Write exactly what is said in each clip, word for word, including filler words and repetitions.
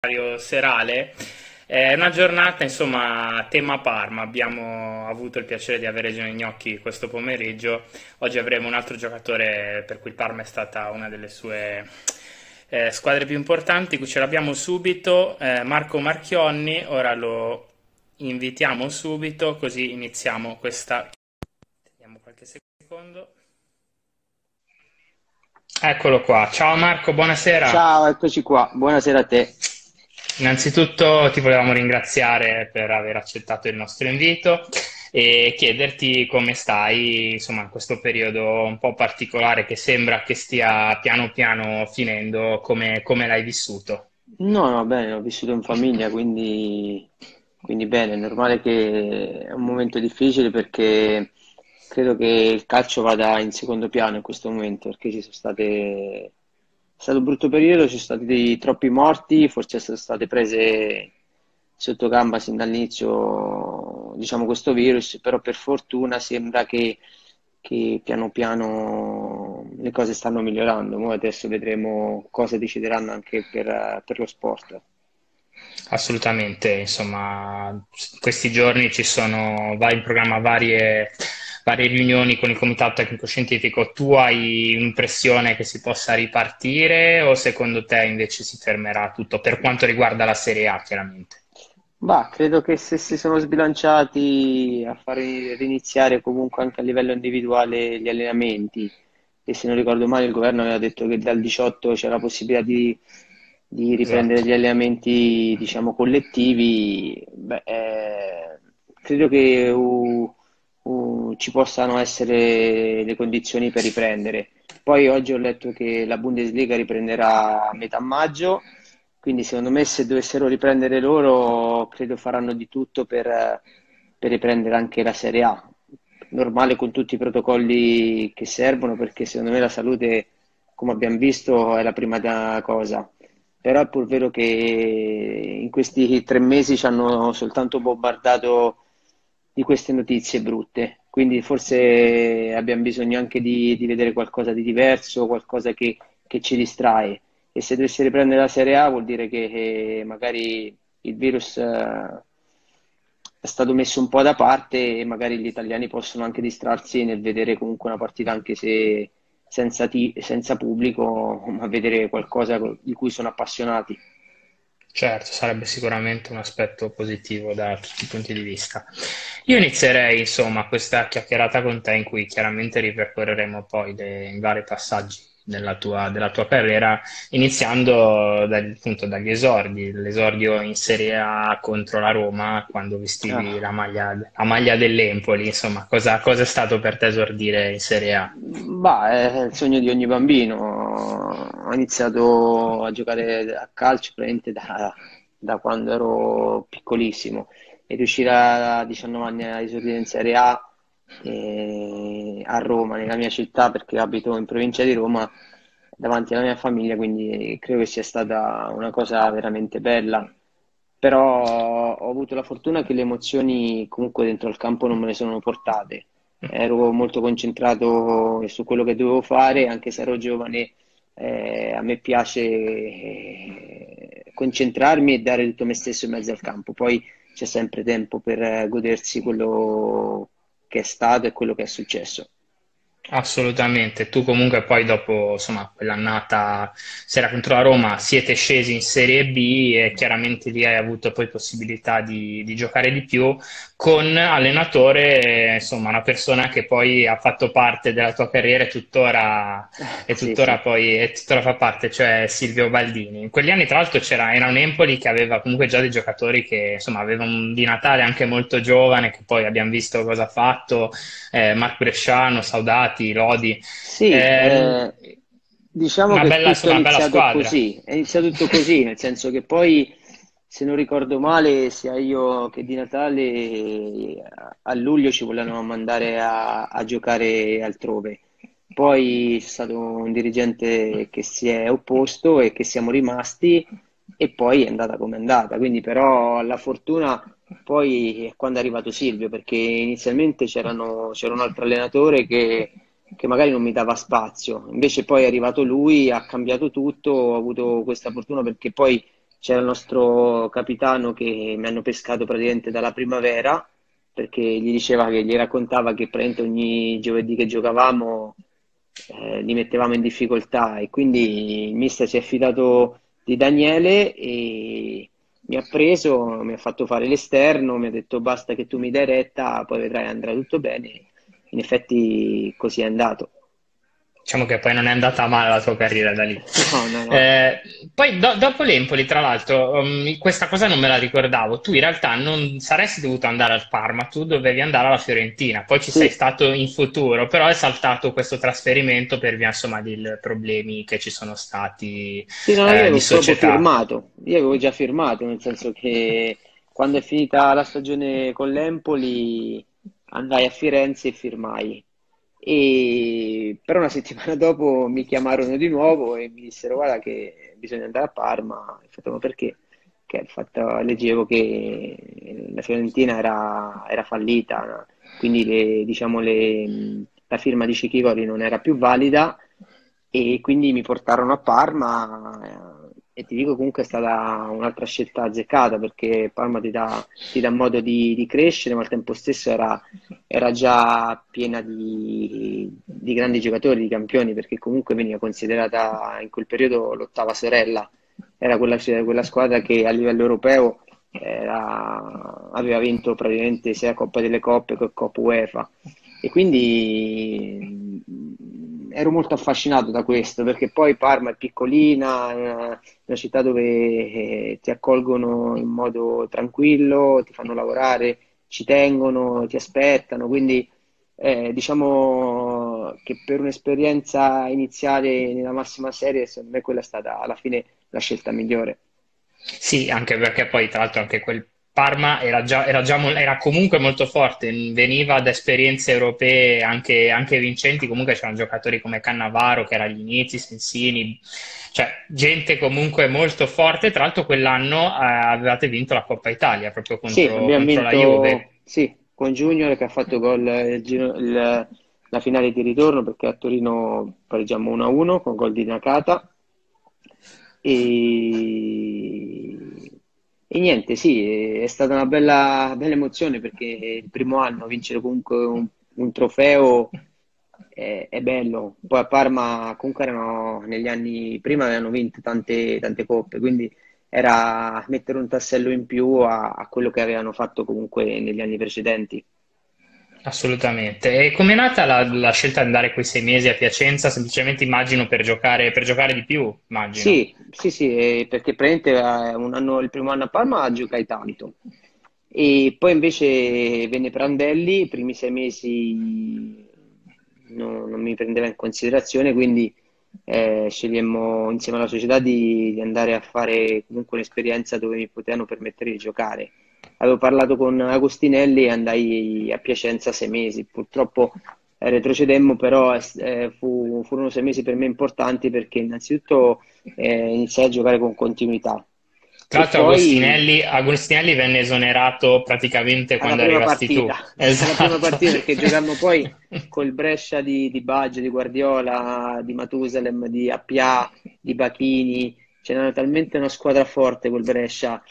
orario serale. È una giornata, insomma, a tema Parma. Abbiamo avuto il piacere di avere Gianni Gnocchi questo pomeriggio. Oggi avremo un altro giocatore per cui il Parma è stata una delle sue eh, squadre più importanti. Qui ce l'abbiamo subito, eh, Marco Marchionni. Ora lo invitiamo subito, così iniziamo questa. Vediamo qualche secondo. Eccolo qua. Ciao Marco, buonasera. Ciao, eccoci qua. Buonasera a te. Innanzitutto ti volevamo ringraziare per aver accettato il nostro invito e chiederti come stai, insomma, in questo periodo un po' particolare che sembra che stia piano piano finendo, come, come l'hai vissuto? No, no, bene, ho vissuto in famiglia, quindi, quindi bene. È normale che è un momento difficile perché credo che il calcio vada in secondo piano in questo momento, perché ci sono state... È stato un brutto periodo, ci sono stati dei troppi morti, forse sono state prese sotto gamba sin dall'inizio, diciamo, questo virus, però per fortuna sembra che, che piano piano le cose stanno migliorando. Mo adesso vedremo cosa decideranno anche per, per lo sport. Assolutamente, insomma, in questi giorni ci sono vari in programma varie, varie riunioni con il Comitato Tecnico Scientifico. Tu hai un'impressione che si possa ripartire o secondo te invece si fermerà tutto per quanto riguarda la Serie A, chiaramente? Bah, credo che se si sono sbilanciati a far riniziare comunque anche a livello individuale gli allenamenti, e se non ricordo male il governo aveva detto che dal diciotto c'è la possibilità di, di riprendere Esatto. gli allenamenti, diciamo, collettivi, beh, eh, credo che uh, uh, ci possano essere le condizioni per riprendere. Poi oggi ho letto che la Bundesliga riprenderà a metà maggio, quindi secondo me se dovessero riprendere loro, credo faranno di tutto per, eh, per riprendere anche la Serie A. Normale con tutti i protocolli che servono, perché secondo me la salute, come abbiamo visto, è la prima da- cosa. Però è pur vero che in questi tre mesi ci hanno soltanto bombardato di queste notizie brutte. Quindi forse abbiamo bisogno anche di, di vedere qualcosa di diverso, qualcosa che, che ci distrae. E se dovesse riprendere la Serie A vuol dire che, che magari il virus eh, è stato messo un po' da parte e magari gli italiani possono anche distrarsi nel vedere comunque una partita anche se senza, ti- senza pubblico, ma vedere qualcosa di cui sono appassionati. Certo, sarebbe sicuramente un aspetto positivo da tutti i punti di vista. Io inizierei, insomma, questa chiacchierata con te in cui chiaramente ripercorreremo poi le- i vari passaggi della tua, della tua carriera, iniziando dal- appunto dagli esordi, l'esordio in Serie A contro la Roma, quando vestivi Ah. la maglia, la maglia dell'Empoli, insomma, cosa, cosa è stato per te esordire in Serie A? Bah, è il sogno di ogni bambino. Ho iniziato a giocare a calcio praticamente da, da quando ero piccolissimo e riuscire a diciannove anni a esordire in Serie A eh, a Roma, nella mia città, perché abito in provincia di Roma, davanti alla mia famiglia, quindi credo che sia stata una cosa veramente bella. Però ho avuto la fortuna che le emozioni comunque dentro al campo non me ne sono portate. Ero molto concentrato su quello che dovevo fare, anche se ero giovane, eh, a me piace eh, concentrarmi e dare tutto me stesso in mezzo al campo. Poi c'è sempre tempo per eh, godersi quello che è stato e quello che è successo. Assolutamente, tu comunque poi dopo insomma, quell'annata sera contro la Roma siete scesi in Serie B e chiaramente lì hai avuto poi possibilità di, di giocare di più con allenatore, eh, insomma una persona che poi ha fatto parte della tua carriera e tuttora, e Sì, tuttora sì. poi e tuttora fa parte, cioè Silvio Baldini. In quegli anni tra l'altro c'era, era un Empoli che aveva comunque già dei giocatori che insomma aveva un di Natale anche molto giovane che poi abbiamo visto cosa ha fatto eh, Marc Bresciano, Saudati, Lodi. Sì, Ehm, eh, diciamo una che bella, tutto è insomma, una bella iniziato squadra. così, è iniziato tutto così, nel senso che poi, se non ricordo male, sia io che di Natale eh, a luglio ci volevano mandare a, a giocare altrove. Poi c'è stato un dirigente che si è opposto e che siamo rimasti e poi è andata come è andata. Quindi però la fortuna poi è quando è arrivato Silvio, perché inizialmente c'erano- c'era un altro allenatore che, che magari non mi dava spazio, invece poi è arrivato lui, ha cambiato tutto, ho avuto questa fortuna perché poi c'era il nostro capitano che mi hanno pescato praticamente dalla primavera perché gli diceva che gli raccontava che praticamente ogni giovedì che giocavamo eh, li mettevamo in difficoltà e quindi il mister si è fidato di Daniele e mi ha preso, mi ha fatto fare l'esterno, mi ha detto basta che tu mi dai retta, poi vedrai andrà tutto bene. In effetti così è andato. Diciamo che poi non è andata male la tua carriera da lì. No, no, no. Eh, poi do- dopo l'Empoli, tra l'altro, um, questa cosa non me la ricordavo. Tu in realtà non saresti dovuto andare al Parma, tu dovevi andare alla Fiorentina. Poi ci sei Sì, stato in futuro, però è saltato questo trasferimento per via, insomma, di problemi che ci sono stati, sì, no, io eh, di avevo proprio società. firmato, io avevo già firmato, nel senso che quando è finita la stagione con l'Empoli andai a Firenze e firmai. E però una settimana dopo mi chiamarono di nuovo e mi dissero guarda che bisogna andare a Parma. Ho fatto, ma perché? Che il fatto- leggevo che la Fiorentina era, era fallita, quindi le- diciamo, le- la firma di Cicchivori non era più valida e quindi mi portarono a Parma eh, e ti dico comunque è stata un'altra scelta azzeccata perché Parma ti dà, ti dà modo di, di crescere, ma al tempo stesso era, era già piena di, di grandi giocatori, di campioni, perché comunque veniva considerata in quel periodo l'ottava sorella, era quella, quella squadra che a livello europeo era- aveva vinto praticamente sia Coppa delle Coppe che Coppa UEFA e quindi mh, ero molto affascinato da questo perché poi Parma è piccolina, è una città dove eh, ti accolgono in modo tranquillo, ti fanno lavorare, ci tengono, ti aspettano, quindi eh, diciamo che per un'esperienza iniziale nella massima serie, secondo me quella è stata alla fine la scelta migliore. Sì, anche perché poi tra l'altro anche quel Parma era già, era già mol- era comunque molto forte, veniva da esperienze europee anche, anche vincenti, comunque c'erano giocatori come Cannavaro che era agli inizi, Sensini, cioè gente comunque molto forte, tra l'altro quell'anno eh, avevate vinto la Coppa Italia proprio Sì, contro, abbiamo contro la Juve. vinto sì, con Junior che ha fatto gol il giro- il- la finale di ritorno perché a Torino pareggiamo uno a uno con gol di Nakata e, e niente, sì, è stata una bella, bella emozione perché il primo anno vincere comunque un, un trofeo è, è bello. Poi a Parma comunque erano negli anni prima avevano vinto tante, tante coppe, quindi era mettere un tassello in più a, a quello che avevano fatto comunque negli anni precedenti. Assolutamente. E com'è nata la, la scelta di andare quei sei mesi a Piacenza? Semplicemente immagino per giocare, per giocare di più, immagino. Sì, sì, sì, eh, perché praticamente eh, un anno- il primo anno a Parma giocai tanto e poi invece venne Prandelli, i primi sei mesi no- non mi prendeva in considerazione, quindi eh, scegliemmo insieme alla società di, di andare a fare comunque un'esperienza dove mi potevano permettere di giocare. Avevo parlato con Agostinelli e andai a Piacenza sei mesi, purtroppo eh, retrocedemmo, però eh, fu- furono sei mesi per me importanti perché innanzitutto eh, iniziai a giocare con continuità Tra e l'altro poi Agostinelli, Agostinelli venne esonerato praticamente alla quando prima arrivasti tu. partita, alla prima Esatto. partita perché giocammo poi col Brescia di, di Baggio, di Guardiola, di Matusalem, di Appia, di Bachini, c'era talmente una squadra forte quel Brescia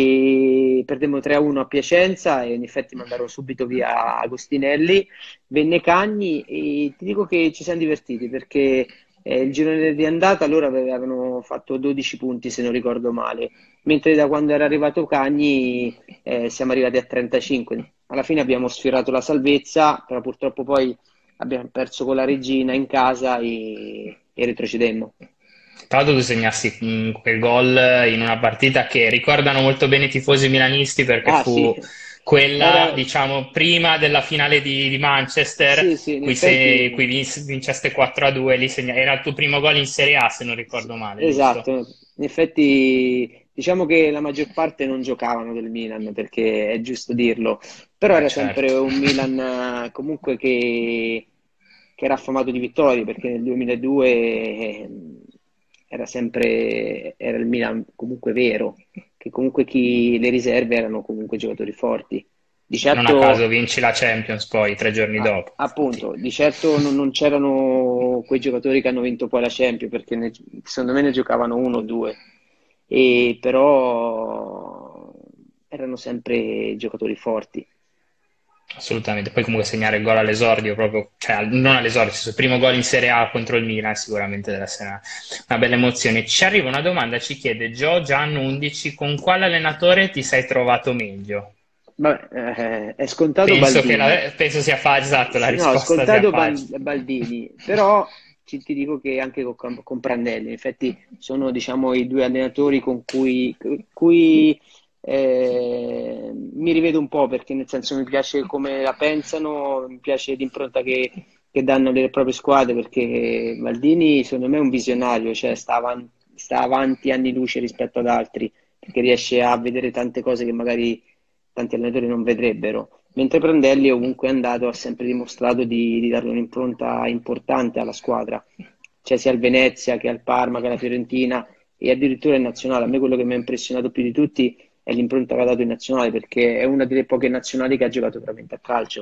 e perdemmo tre a uno a Piacenza e in effetti mandarono subito via Agostinelli, venne Cagni e ti dico che ci siamo divertiti perché eh, il girone di andata loro avevano fatto dodici punti se non ricordo male, mentre da quando era arrivato Cagni eh, siamo arrivati a trentacinque. Alla fine abbiamo sfiorato la salvezza, però purtroppo poi abbiamo perso con la Regina in casa e, e retrocedemmo. Tra l'altro tu segnassi mh, quel gol in una partita che ricordano molto bene i tifosi milanisti perché Ah sì, fu quella, era, diciamo, prima della finale di, di Manchester, sì, sì, in cui, se, effetti cui vinc- vinceste quattro a due, lì segna- era il tuo primo gol in Serie A, se non sì, ricordo male, esatto, giusto? in effetti diciamo che la maggior parte non giocavano del Milan perché è giusto dirlo, però Eh era certo. sempre un Milan eh, comunque che, che era affamato di vittorie perché nel duemiladue eh, era sempre era il Milan comunque vero, che comunque chi, le riserve erano comunque giocatori forti. Di Non a caso certo vinci la Champions poi tre giorni a- dopo. Infatti. appunto, di certo non, non c'erano quei giocatori che hanno vinto poi la Champions, perché ne- secondo me ne giocavano uno o due. e però erano sempre giocatori forti. Assolutamente, poi comunque segnare il gol all'esordio, proprio, cioè al- non all'esordio, il primo gol in Serie A contro il Milan sicuramente deve essere una, una bella emozione. Ci arriva una domanda, ci chiede Gio Gian undici, con quale allenatore ti sei trovato meglio? Vabbè, eh, è scontato Penso che Baldini. la, penso sia fa- esatto, la Sì, no, è risposta sia scontato Ban- facile. Baldini, però ci- ti dico che anche con, con Prandelli, in effetti sono diciamo i due allenatori con cui, cui, eh, mi rivedo un po', perché nel senso mi piace come la pensano, mi piace l'impronta che, che danno le proprie squadre, perché Baldini secondo me è un visionario, cioè sta avanti, sta avanti anni luce rispetto ad altri, perché riesce a vedere tante cose che magari tanti allenatori non vedrebbero. Mentre Prandelli, ovunque è andato, ha sempre dimostrato di, di dare un'impronta importante alla squadra, cioè sia al Venezia che al Parma che alla Fiorentina e addirittura in nazionale. A me quello che mi ha impressionato più di tutti è l'impronta che ha dato in nazionale, perché è una delle poche nazionali che ha giocato veramente a calcio.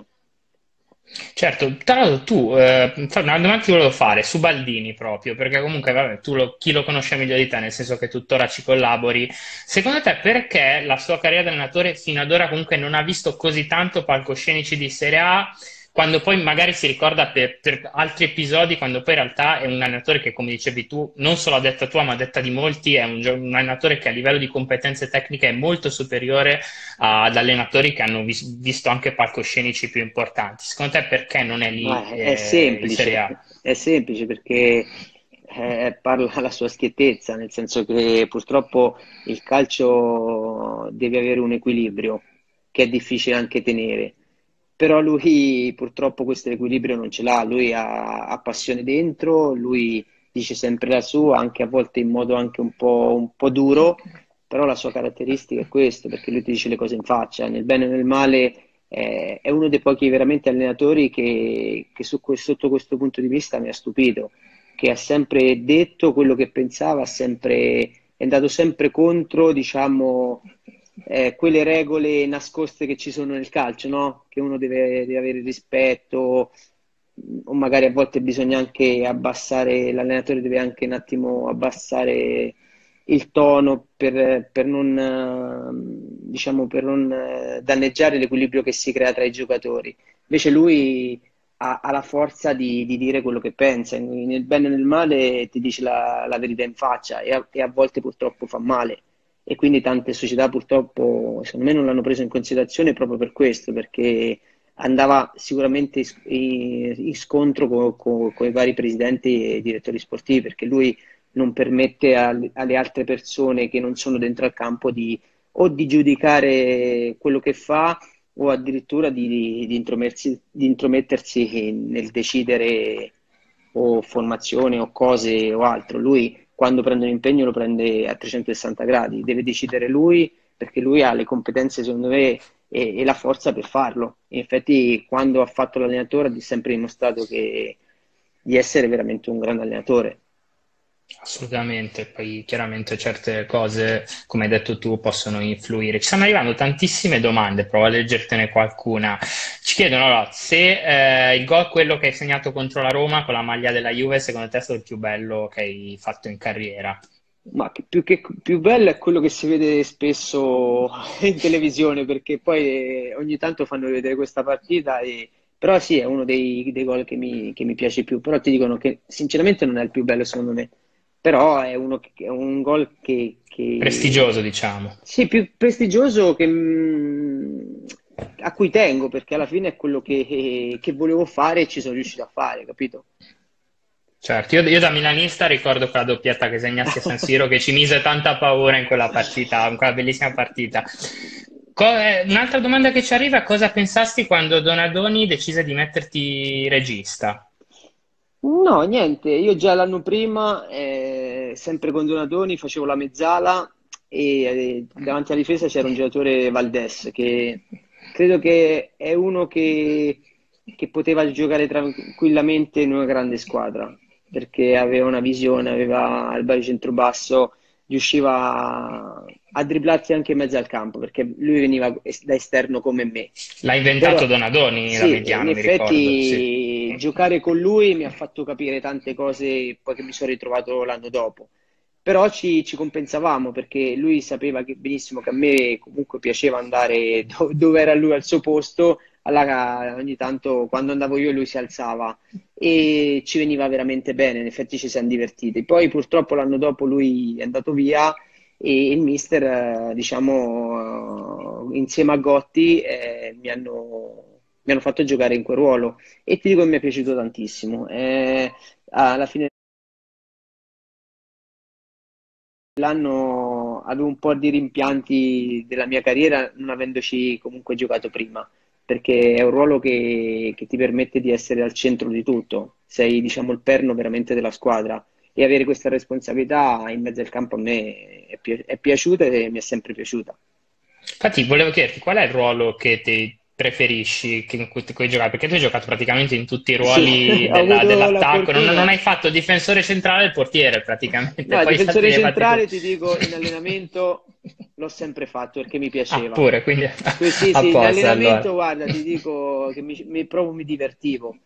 Certo, tra l'altro tu, eh, fa- una domanda ti volevo fare su Baldini proprio, perché comunque vabbè, tu lo- chi lo conosce meglio di te, nel senso che tuttora ci collabori, secondo te perché la sua carriera da allenatore fino ad ora comunque non ha visto così tanto palcoscenici di Serie A, quando poi magari si ricorda per, per altri episodi, quando poi in realtà è un allenatore che, come dicevi tu, non solo a detta tua, ma a detta di molti, è un, gio- un allenatore che a livello di competenze tecniche è molto superiore ad allenatori che hanno vis- visto anche palcoscenici più importanti. Secondo te perché non è lì Ma è, è eh, in Serie semplice, A? è semplice perché eh, parla alla sua schiettezza, nel senso che purtroppo il calcio deve avere un equilibrio che è difficile anche tenere, però lui purtroppo questo equilibrio non ce l'ha, lui ha, ha passione dentro, lui dice sempre la sua, anche a volte in modo anche un po', un po' duro, però la sua caratteristica è questo, perché lui ti dice le cose in faccia, nel bene e nel male eh, è uno dei pochi veramente allenatori che, che su que- sotto questo punto di vista mi ha stupito, che ha sempre detto quello che pensava, ha sempre, è andato sempre contro, diciamo, eh, quelle regole nascoste che ci sono nel calcio, no? Che uno deve, deve avere rispetto, o magari a volte bisogna anche abbassare, l'allenatore deve anche un attimo abbassare il tono per, per non, eh, diciamo, per non eh, danneggiare l'equilibrio che si crea tra i giocatori. Invece lui ha, ha la forza di, di dire quello che pensa, nel bene e nel male ti dice la, la verità in faccia e a, e a volte purtroppo fa male. E quindi tante società purtroppo, secondo me, non l'hanno preso in considerazione proprio per questo, perché andava sicuramente in, in scontro con, con- con i vari presidenti e direttori sportivi, perché lui non permette al- alle altre persone che non sono dentro al campo di o di giudicare quello che fa o addirittura di, di intromersi- di intromettersi nel decidere o formazione o cose o altro. Lui quando prende un impegno lo prende a trecentosessanta gradi, deve decidere lui perché lui ha le competenze, secondo me, e, e la forza per farlo. In effetti, quando ha fatto l'allenatore, ha sempre dimostrato che, di essere veramente un grande allenatore. Assolutamente, poi chiaramente certe cose, come hai detto tu, possono influire. Ci stanno arrivando tantissime domande, provo a leggertene qualcuna. Ci chiedono allora, se eh, il gol, quello che hai segnato contro la Roma con la maglia della Juve, secondo te è stato il più bello che hai fatto in carriera? Ma che- più che più bello è quello che si vede spesso in televisione, perché poi eh, ogni tanto fanno vedere questa partita, e- però sì, è uno dei, dei gol che mi, che mi piace più, però ti dicono che sinceramente non è il più bello secondo me, però è, uno che- è un gol che, che- Prestigioso, diciamo. sì, più prestigioso che, mm, a cui tengo, perché alla fine è quello che, che volevo fare e ci sono riuscito a fare, capito? Certo, io, io da milanista ricordo quella doppietta che segnassi a San Siro che ci mise tanta paura in quella partita, in quella bellissima partita. Co- eh, un'altra domanda che ci arriva, cosa pensasti quando Donadoni decise di metterti regista? No, niente, io già l'anno prima, eh, sempre con Donadoni, facevo la mezzala e eh, davanti alla difesa c'era un giocatore Valdes che credo che è uno che, che poteva giocare tranquillamente in una grande squadra perché aveva una visione, aveva il baricentro basso, riusciva a, a dribblarti anche in mezzo al campo perché lui veniva es- da esterno come me. L'ha inventato Però Donadoni da sì, in mediano, mi ricordo, sì. effetti giocare con lui mi ha fatto capire tante cose poi che mi sono ritrovato l'anno dopo. però ci, ci compensavamo perché lui sapeva che benissimo che a me comunque piaceva andare do- dove era lui al suo posto, allora ogni tanto quando andavo io lui si alzava e ci veniva veramente bene, in effetti ci siamo divertiti. Poi purtroppo l'anno dopo lui è andato via e il mister, eh, diciamo, eh, insieme a Gotti, eh, mi hanno, mi hanno fatto giocare in quel ruolo e ti dico che mi è piaciuto tantissimo. Eh, alla fine dell'anno avevo un po' di rimpianti della mia carriera non avendoci comunque giocato prima, perché è un ruolo che, che ti permette di essere al centro di tutto, sei diciamo il perno veramente della squadra e avere questa responsabilità in mezzo al campo a me è, pi- è piaciuta e mi è sempre piaciuta. Infatti, volevo chiederti qual è il ruolo che ti preferisci che- in cui, in cui hai giocato? Perché tu hai giocato praticamente in tutti i Sì, ruoli ho della- avuto la dell'attacco, non, non fortuna. hai fatto difensore centrale e portiere praticamente, No, il poi gli altri difensore li hai fatti tu. centrale ti dico in allenamento l'ho sempre fatto perché mi Ah, piaceva. pure, quindi Que- Sì, a sì, in posto allora. allenamento, guarda, ti dico che mi, mi- proprio mi divertivo.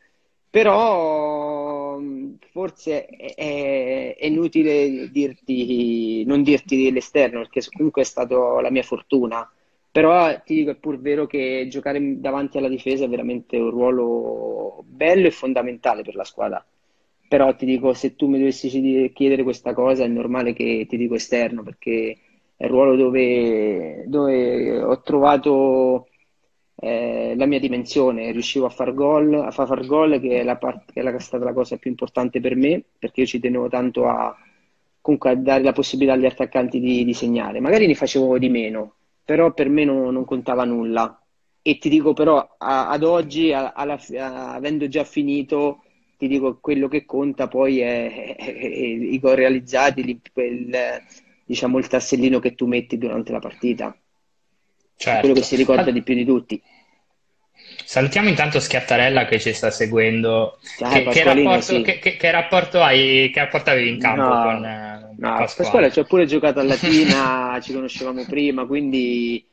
Però mh, forse è, è- è inutile dirti, non dirti l'esterno, perché comunque è stata la mia fortuna. Però ti dico, è pur vero che giocare davanti alla difesa è veramente un ruolo bello e fondamentale per la squadra. Però ti dico, se tu mi dovessi ci- chiedere questa cosa, è normale che ti dico esterno, perché è il ruolo dove, dove ho trovato eh, la mia dimensione, riuscivo a far gol, a far far gol, che è la part- che è la- stata la cosa più importante per me, perché io ci tenevo tanto a, comunque a dare la possibilità agli attaccanti di, di segnare. Magari ne facevo di meno, però per me non, non contava nulla. E ti dico però, a- ad oggi, a- alla fi- a- avendo già finito, ti dico quello che conta poi è, è- è i gol realizzati, l'im- quel, diciamo il tassellino che tu metti durante la partita. È quello che Certo. si ricorda di Ah, più di tutti. salutiamo intanto Schiattarella che ci sta seguendo. Cioè, Che, che Pasqualino, rapporto, sì. che, che- che rapporto hai, che rapporto avevi in campo con No, eh, no, Pasquale Pasquale? ci ha pure giocato a Latina, ci conoscevamo prima, quindi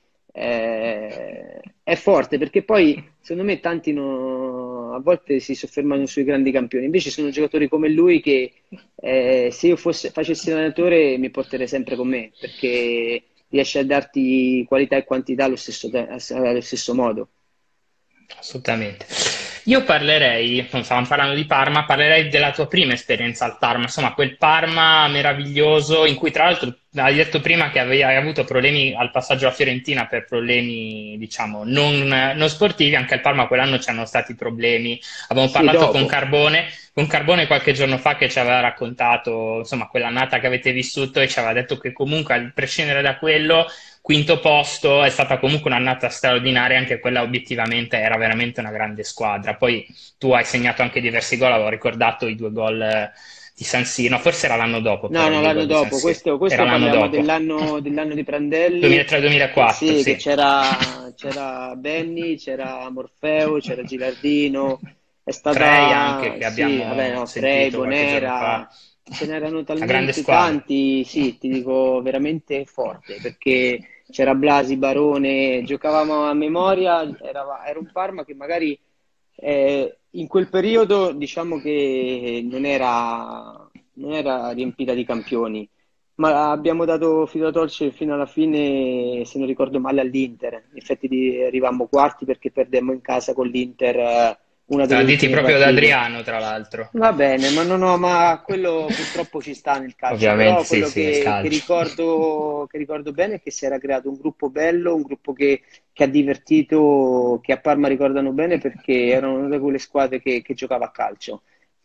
eh, è forte perché poi secondo me tanti no- a volte si soffermano sui grandi campioni, invece sono giocatori come lui che eh, se io fosse, facessi l'allenatore mi porterei sempre con me perché riesce a darti qualità e quantità allo stesso, te- allo stesso modo. Assolutamente. Io parlerei, non stavamo parlando di Parma, parlerei della tua prima esperienza al Parma, insomma, quel Parma meraviglioso in cui tra l'altro hai detto prima che avevi hai avuto problemi al passaggio a Fiorentina per problemi, diciamo, non, non sportivi, anche al Parma quell'anno c'erano stati problemi. Abbiamo Sì, parlato con dopo. Carbone, con Carbone qualche giorno fa che ci aveva raccontato, insomma, quell'annata che avete vissuto e ci aveva detto che comunque, a prescindere da quello, quinto posto è stata comunque un'annata straordinaria, anche quella obiettivamente era veramente una grande squadra. Poi tu hai segnato anche diversi gol, avevo ricordato i due gol eh, di San Siro, no, forse era l'anno dopo No, però i no, due l'anno gol di San dopo, Siro, questo, era questo l'anno parliamo dopo, dell'anno dell'anno di Prandelli, che, duemila tre-duemilaquattro, sì, che sì. c'era c'era Benny, c'era Morfeo, c'era Gilardino, è Frey anche stata, che sì, vabbè, abbiamo no, Frey, sentito qualche giorno fa, Bonera, ce n'erano una grande talmente squadra. tanti, sì, ti dico veramente forte, perché c'era Blasi, Barone, giocavamo a memoria, era, era un Parma che magari eh, in quel periodo diciamo che non era, non era riempita di campioni, ma abbiamo dato filo da torcere fino alla fine, se non ricordo male, all'Inter. In effetti di- arrivammo quarti perché perdemmo in casa con l'Inter eh, una delle Traditi ultime proprio da partite. Adriano, tra l'altro. Va bene, ma non ho, ma quello purtroppo ci sta nel calcio, Ovviamente però sì, quello sì, nel che, che calcio. ricordo, che ricordo bene è che si era creato un gruppo bello, un gruppo che, che ha divertito, che a Parma ricordano bene perché erano una di quelle squadre che, che giocava a calcio,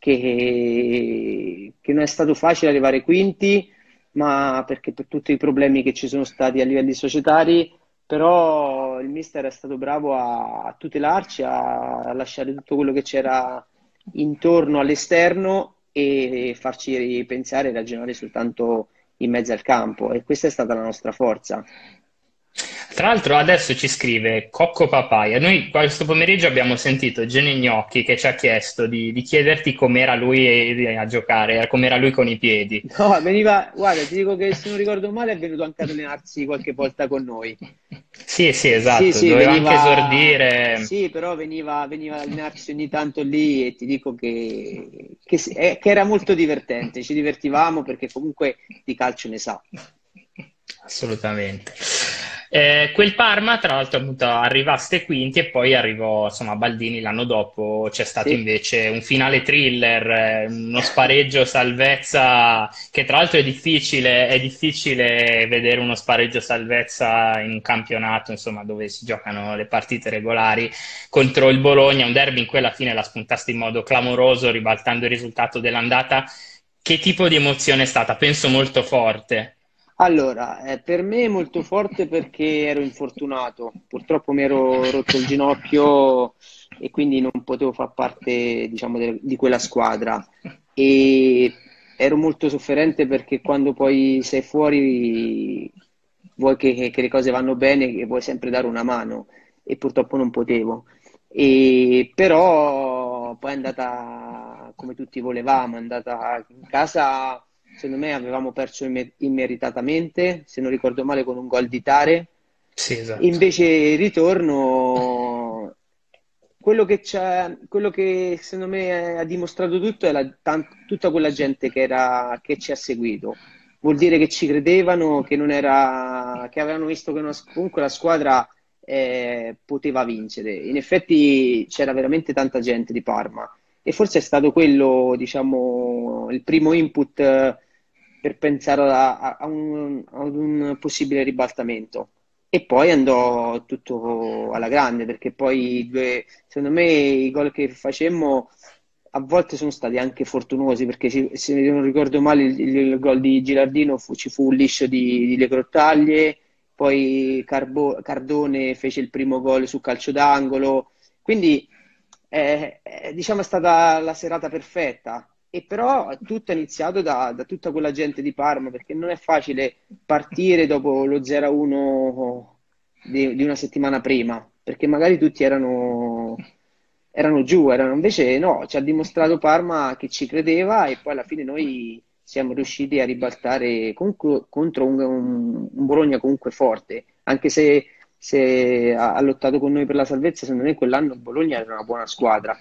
che, che non è stato facile arrivare quinti, ma perché per tutti i problemi che ci sono stati a livelli societari, però il mister è stato bravo a, a tutelarci, a, a lasciare tutto quello che c'era intorno all'esterno e farci pensare e ragionare soltanto in mezzo al campo e questa è stata la nostra forza. Tra l'altro adesso ci scrive Cocco Papaya. Noi questo pomeriggio abbiamo sentito Gene Gnocchi che ci ha chiesto di, di chiederti com'era lui eh, a giocare, com'era lui con i piedi. No, veniva, guarda, ti dico che se non ricordo male è venuto anche ad allenarsi qualche volta con noi. Sì, sì, Sì, esatto, sì, doveva anche veniva, esordire. sì, però veniva, veniva ad allenarsi ogni tanto lì e ti dico che, che si- eh, che era molto divertente, ci divertivamo perché comunque di calcio ne sa. Assolutamente. Eh, quel Parma, tra l'altro, appunto, arrivaste quinti e poi arrivò, insomma, Baldini l'anno dopo. C'è stato Sì. invece un finale thriller, eh, uno spareggio salvezza, che tra l'altro è difficile, è difficile vedere uno spareggio salvezza in un campionato, insomma, dove si giocano le partite regolari contro il Bologna, un derby in cui alla fine la spuntaste in modo clamoroso, ribaltando il risultato dell'andata. Che tipo di emozione è stata? Penso molto forte. Allora, eh, per me è molto forte perché ero infortunato, purtroppo mi ero rotto il ginocchio e quindi non potevo far parte, diciamo, de- di quella squadra. E ero molto sofferente perché quando poi sei fuori vuoi che, che le cose vanno bene e vuoi sempre dare una mano e purtroppo non potevo. E però poi è andata come tutti volevamo, è andata in casa. Secondo me avevamo perso imme- immeritatamente, se non ricordo male, con un gol di Tare. Sì, esatto. Invece il ritorno, quello che c'è, quello che secondo me ha dimostrato tutto è la- tan- tutta quella gente che, era, che ci ha seguito. Vuol dire che ci credevano, che non era, che avevano visto che una- comunque la squadra eh, poteva vincere. In effetti c'era veramente tanta gente di Parma e forse è stato quello, diciamo, il primo input eh, per pensare a, a- a un, ad un possibile ribaltamento. E poi andò tutto alla grande, perché poi i due- secondo me i gol che facemmo a volte sono stati anche fortunosi, perché ci- se non ricordo male il, il gol di Gilardino fu- ci fu un liscio di, di Le Grottaglie, poi Carbo- Cardone fece il primo gol su calcio d'angolo, quindi eh, eh, diciamo è stata la serata perfetta. E però tutto è iniziato da, da tutta quella gente di Parma, perché non è facile partire dopo lo zero a uno di, di una settimana prima, perché magari tutti erano, erano giù, erano, invece no, ci ha dimostrato Parma che ci credeva e poi alla fine noi siamo riusciti a ribaltare comunque contro un, un- un Bologna comunque forte, anche se, se ha, ha lottato con noi per la salvezza, secondo me quell'anno il Bologna era una buona squadra.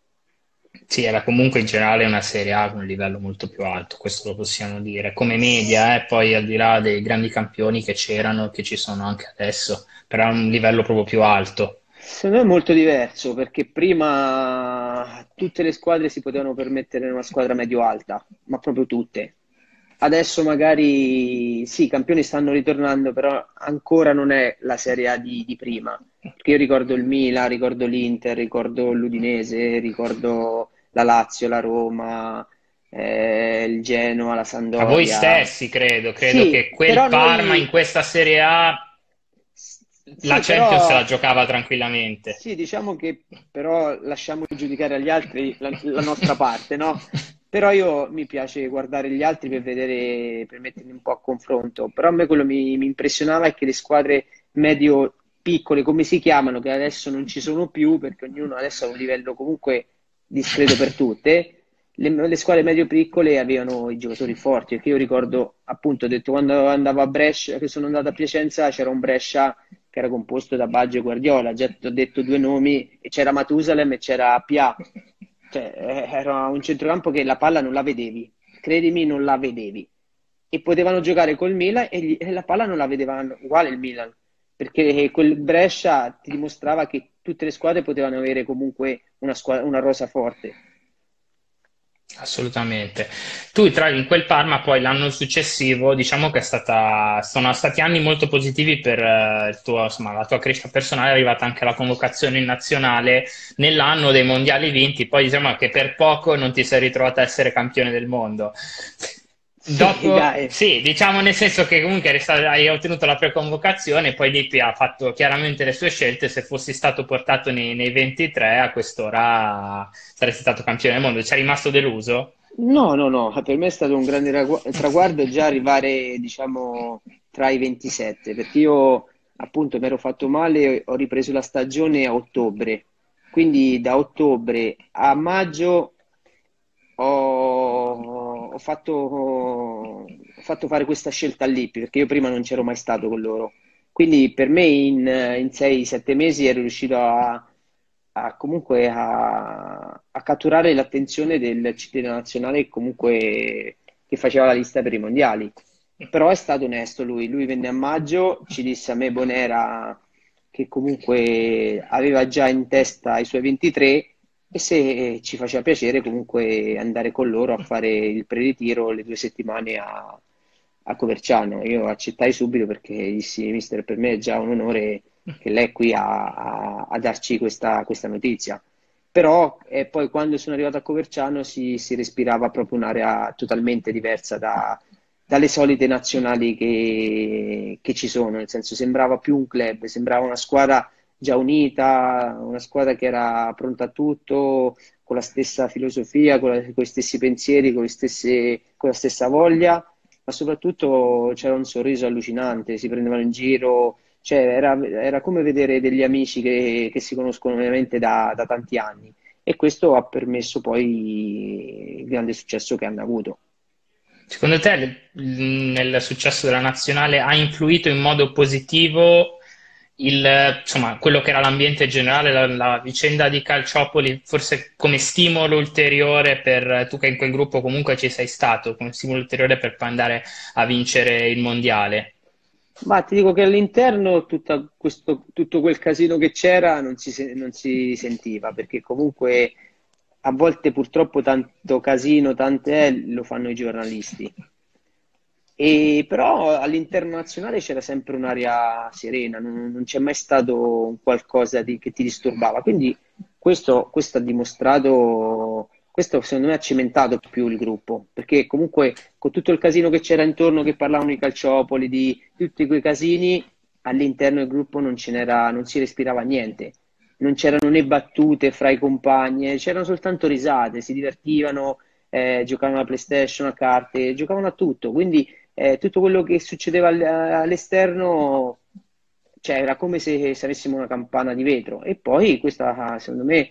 Sì, era comunque in generale una Serie A con un livello molto più alto, questo lo possiamo dire. Come media, eh, poi al di là dei grandi campioni che c'erano e che ci sono anche adesso, però a un livello proprio più alto. Secondo me è molto diverso perché prima tutte le squadre si potevano permettere una squadra medio-alta, ma proprio tutte. Adesso magari sì, i campioni stanno ritornando, però ancora non è la Serie A di, di prima. Perché io ricordo il Milan, ricordo l'Inter, ricordo l'Udinese, ricordo la Lazio, la Roma, eh, il Genoa, la A voi Sampdoria. stessi, credo, credo che Sì, quel però Parma in noi questa Serie A la sì, Champions se la però giocava tranquillamente. sì, diciamo che però lasciamo giudicare agli altri la, la nostra parte, no? Però io mi piace guardare gli altri per vedere, per mettermi un po' a confronto. Però a me quello mi, mi impressionava è che le squadre medio piccole, come si chiamano, che adesso non ci sono più, perché ognuno adesso ha un livello comunque discreto per tutte, le, le squadre medio piccole avevano i giocatori forti, perché io ricordo, appunto, ho detto quando andavo a Brescia, che sono andato a Piacenza, c'era un Brescia che era composto da Baggio e Guardiola, già ti ho detto due nomi, e c'era Matusalem e c'era Pia, cioè eh, era un centrocampo che la palla non la vedevi, credimi, non la vedevi. E potevano giocare col Milan e, gli- e la palla non la vedevano uguale il Milan, perché quel Brescia ti dimostrava che tutte le squadre potevano avere comunque una, squa- una rosa forte. Assolutamente. Tu tra- in quel Parma poi l'anno successivo, diciamo che è stata, sono stati anni molto positivi per eh, il tuo- insomma, la tua crescita personale, è arrivata anche la convocazione in nazionale nell'anno dei mondiali vinti, poi diciamo che per poco non ti sei ritrovato a essere campione del mondo. Sì, Dopo, dai. sì, diciamo nel senso che comunque eri stato- hai ottenuto la preconvocazione, poi Lippi ha fatto chiaramente le sue scelte, se fossi stato portato nei, nei ventitré a quest'ora saresti stato campione del mondo, ci è rimasto deluso? No, no, no, per me è stato un grande ragu- traguardo già arrivare, diciamo, tra i ventisette, perché io appunto mi ero fatto male, ho ripreso la stagione a ottobre, quindi da ottobre a maggio ho, ho fatto, ho fatto fare questa scelta lì, perché io prima non c'ero mai stato con loro. Quindi per me in, in sei sette mesi ero riuscito a, a comunque a, a catturare l'attenzione del cittadino nazionale che comunque che faceva la lista per i mondiali. Però è stato onesto lui, lui venne a maggio, ci disse a me Bonera che comunque aveva già in testa i suoi ventitré e se ci faceva piacere comunque andare con loro a fare il pre-ritiro le due settimane a, a Coverciano. Io accettai subito perché dissi, mister, per me è già un onore che lei è qui a, a- a darci questa, questa notizia. Però eh, poi quando sono arrivato a Coverciano si, si respirava proprio un'area totalmente diversa da- dalle solite nazionali che, che ci sono, nel senso sembrava più un club, sembrava una squadra già unita, una squadra che era pronta a tutto, con la stessa filosofia, con, la- con gli stessi pensieri, con le stesse- con la stessa voglia, ma soprattutto c'era un sorriso allucinante, si prendevano in giro, cioè era, era come vedere degli amici che, che si conoscono veramente da, da tanti anni e questo ha permesso poi il grande successo che hanno avuto. Secondo te l- nel successo della nazionale ha influito in modo positivo il, insomma, quello che era l'ambiente generale, la, la vicenda di Calciopoli, forse come stimolo ulteriore per tu che in quel gruppo comunque ci sei stato, come stimolo ulteriore per poi andare a vincere il mondiale? Ma ti dico che all'interno tutta questo- tutto quel casino che c'era non si, se- non si sentiva, perché comunque a volte purtroppo tanto casino, tante è, lo fanno i giornalisti. E però all'interno nazionale c'era sempre un'aria serena, non, non c'è mai stato un qualcosa di- che ti disturbava. Quindi questo, questo ha dimostrato, questo secondo me ha cementato più il gruppo, perché comunque con tutto il casino che c'era intorno, che parlavano di calciopoli, di tutti quei casini, all'interno del gruppo non ce n'era, non si respirava niente. Non c'erano né battute fra i compagni, eh, c'erano soltanto risate, si divertivano, eh, giocavano alla PlayStation, a carte, giocavano a tutto. Quindi eh, tutto quello che succedeva all- all'esterno, cioè, era come se, se avessimo una campana di vetro. E poi questa, secondo me,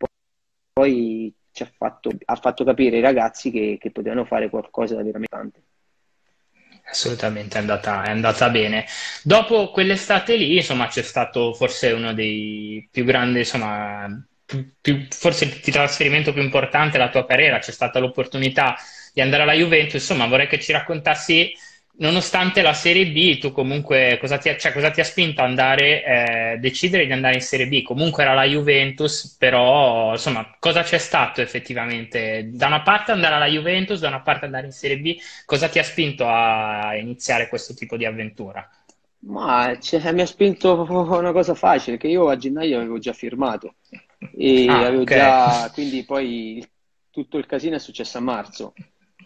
poi ci ha fatto, ha fatto capire ai ragazzi che, che potevano fare qualcosa di veramente tante. Assolutamente, è andata, è andata bene. Dopo quell'estate lì, insomma, c'è stato forse uno dei più grandi, insomma, più- più- forse il trasferimento più importante della tua carriera, c'è stata l'opportunità di andare alla Juventus. Insomma, vorrei che ci raccontassi, nonostante la Serie B, tu comunque cosa ti, ha- cioè, cosa ti ha spinto ad andare, eh, decidere di andare in Serie B? Comunque era la Juventus, però, insomma, cosa c'è stato effettivamente? Da una parte andare alla Juventus, da una parte andare in Serie B. Cosa ti ha spinto a iniziare questo tipo di avventura? Ma cioè, mi ha spinto una cosa facile, che io a gennaio avevo già firmato e Ah, avevo ok. già, quindi poi il- tutto il casino è successo a marzo.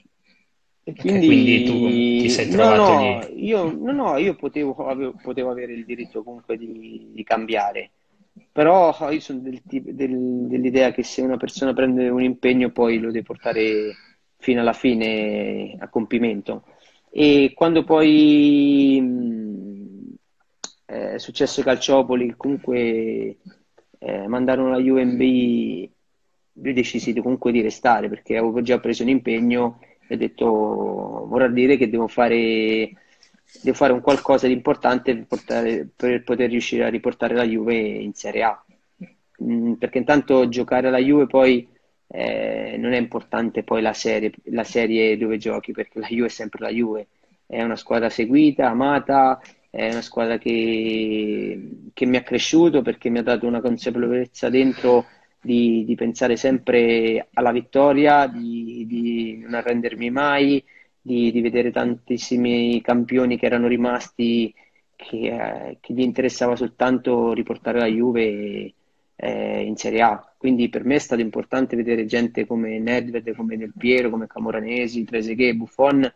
E Ok, quindi tu ti quindi sei no, trovato lì. no, io, no, no, io potevo, avevo- potevo avere il diritto comunque di, di cambiare, però io sono del tip- del- dell'idea che se una persona prende un impegno poi lo deve portare fino alla fine a compimento. E quando poi mh, è successo ai Calciopoli, che comunque eh, mandarono la U M B, io decisi di- comunque di restare perché avevo già preso un impegno e ho detto vorrà dire che devo fare, devo fare un qualcosa di importante per, portare- per poter riuscire a riportare la Juve in Serie A. Mm, perché intanto giocare alla Juve poi eh, non è importante poi la serie, la serie dove giochi, perché la Juve è sempre la Juve, è una squadra seguita, amata, è una squadra che, che mi ha cresciuto perché mi ha dato una consapevolezza dentro di, di pensare sempre alla vittoria, di, di non arrendermi mai, di, di vedere tantissimi campioni che erano rimasti, che, eh, che gli interessava soltanto riportare la Juve eh, in Serie A. Quindi per me è stato importante vedere gente come Nedved, come Del Piero, come Camoranesi, Trezeguet, Buffon,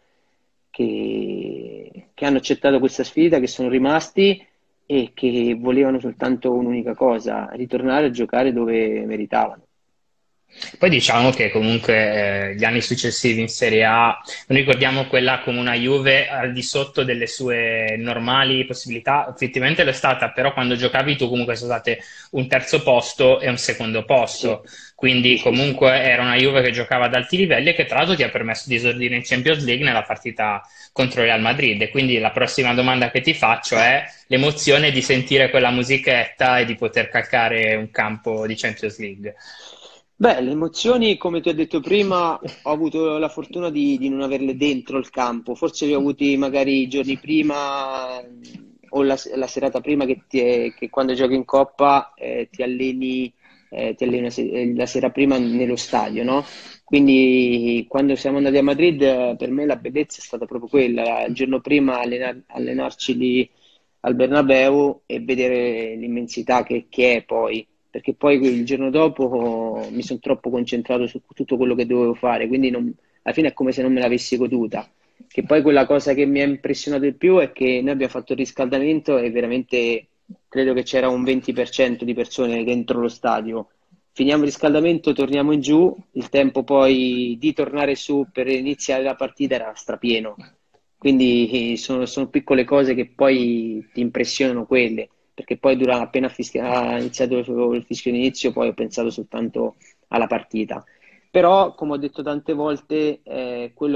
che, che hanno accettato questa sfida, che sono rimasti e che volevano soltanto un'unica cosa, ritornare a giocare dove meritavano. Poi diciamo che comunque eh, gli anni successivi in Serie A, non ricordiamo quella come una Juve al di sotto delle sue normali possibilità, effettivamente l'è stata, però quando giocavi tu comunque sono state un terzo posto e un secondo Sì, posto, sì, quindi sì, sì. comunque era una Juve che giocava ad alti livelli e che tra l'altro ti ha permesso di esordire in Champions League nella partita contro il Real Madrid. E quindi la prossima domanda che ti faccio è l'emozione di sentire quella musichetta e di poter calcare un campo di Champions League. Beh, le emozioni, come ti ho detto prima, ho avuto la fortuna di, di non averle dentro il campo. Forse li ho avuti magari i giorni prima mh, o la, la serata prima che, ti è- che quando giochi in Coppa eh, ti alleni, eh, ti alleni una se- eh, la sera prima nello stadio, no? Quindi quando siamo andati a Madrid, eh, per me la bellezza è stata proprio quella. Il giorno prima allenar- allenarci lì al Bernabeu e vedere l'immensità che, che è poi perché poi il giorno dopo oh, mi sono troppo concentrato su tutto quello che dovevo fare, quindi non- alla fine è come se non me l'avessi goduta. Che poi quella cosa che mi ha impressionato di più è che noi abbiamo fatto il riscaldamento e veramente credo che c'era un venti per cento di persone dentro lo stadio. Finiamo il riscaldamento, torniamo in giù, il tempo poi di tornare su per iniziare la partita era strapieno. Quindi eh, sono, sono piccole cose che poi ti impressionano quelle perché poi dura- appena fischia- ha iniziato il il fischio d'inizio, poi ho pensato soltanto alla partita. Però, come ho detto tante volte, eh, quello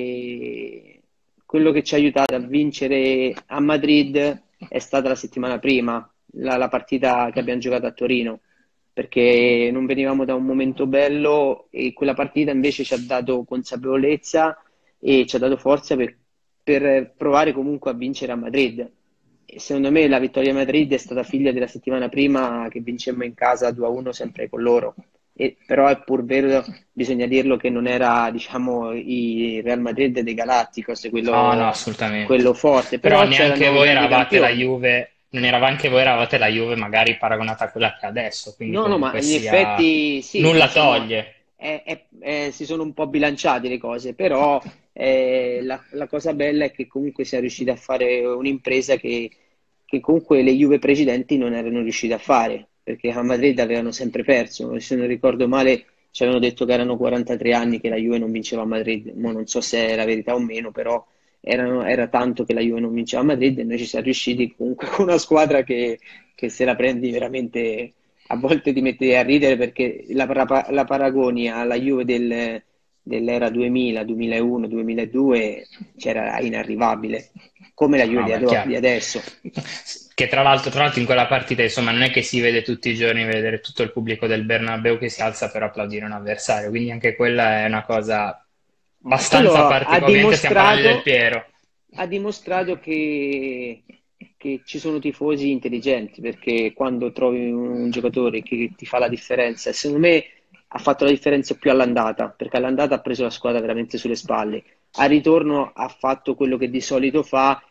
che, quello che ci ha aiutato a vincere a Madrid è stata la settimana prima, la, la partita che abbiamo giocato a Torino, perché non venivamo da un momento bello e quella partita invece ci ha dato consapevolezza e ci ha dato forza per, per provare comunque a vincere a Madrid. E secondo me la vittoria a Madrid è stata figlia della settimana prima che vincemmo in casa due a uno sempre con loro. E, però è pur vero, bisogna dirlo che non era, diciamo, il Real Madrid dei Galacticos, No, no, quello, assolutamente. quello forte, Però però neanche c'erano voi grandi eravate la campioni. Juve, non eravate anche voi eravate la Juve magari paragonata a quella che è adesso, quindi No, no, ma comunque in sia effetti sì, nulla diciamo, toglie. è- è- è- si sono un po' bilanciate le cose, però eh, la, la cosa bella è che comunque si è riusciti a fare un'impresa che, che comunque le Juve precedenti non erano riuscite a fare, perché a Madrid avevano sempre perso, se non ricordo male ci avevano detto che erano quarantatré anni che la Juve non vinceva a Madrid, mo non so se è la verità o meno, però erano- era tanto che la Juve non vinceva a Madrid e noi ci siamo riusciti comunque con una squadra che che se la prendi veramente a volte ti metti a ridere perché la, para- la paragoni alla Juve del- dell'era duemila, duemilauno, duemiladue c'era inarrivabile, come la Juve No, di, beh, ado- chiaro. di adesso. Che tra l'altro, tra l'altro in quella partita, insomma, non è che si vede tutti i giorni vedere tutto il pubblico del Bernabéu che si alza per applaudire un avversario, quindi anche quella è una cosa Quello abbastanza ha particolare. Ovviamente stiamo parlando del dimostrato, Piero. ha dimostrato che, che ci sono tifosi intelligenti, perché quando trovi un giocatore che ti fa la differenza, e secondo me ha fatto la differenza più all'andata, perché all'andata ha preso la squadra veramente sulle spalle, al ritorno ha fatto quello che di solito fa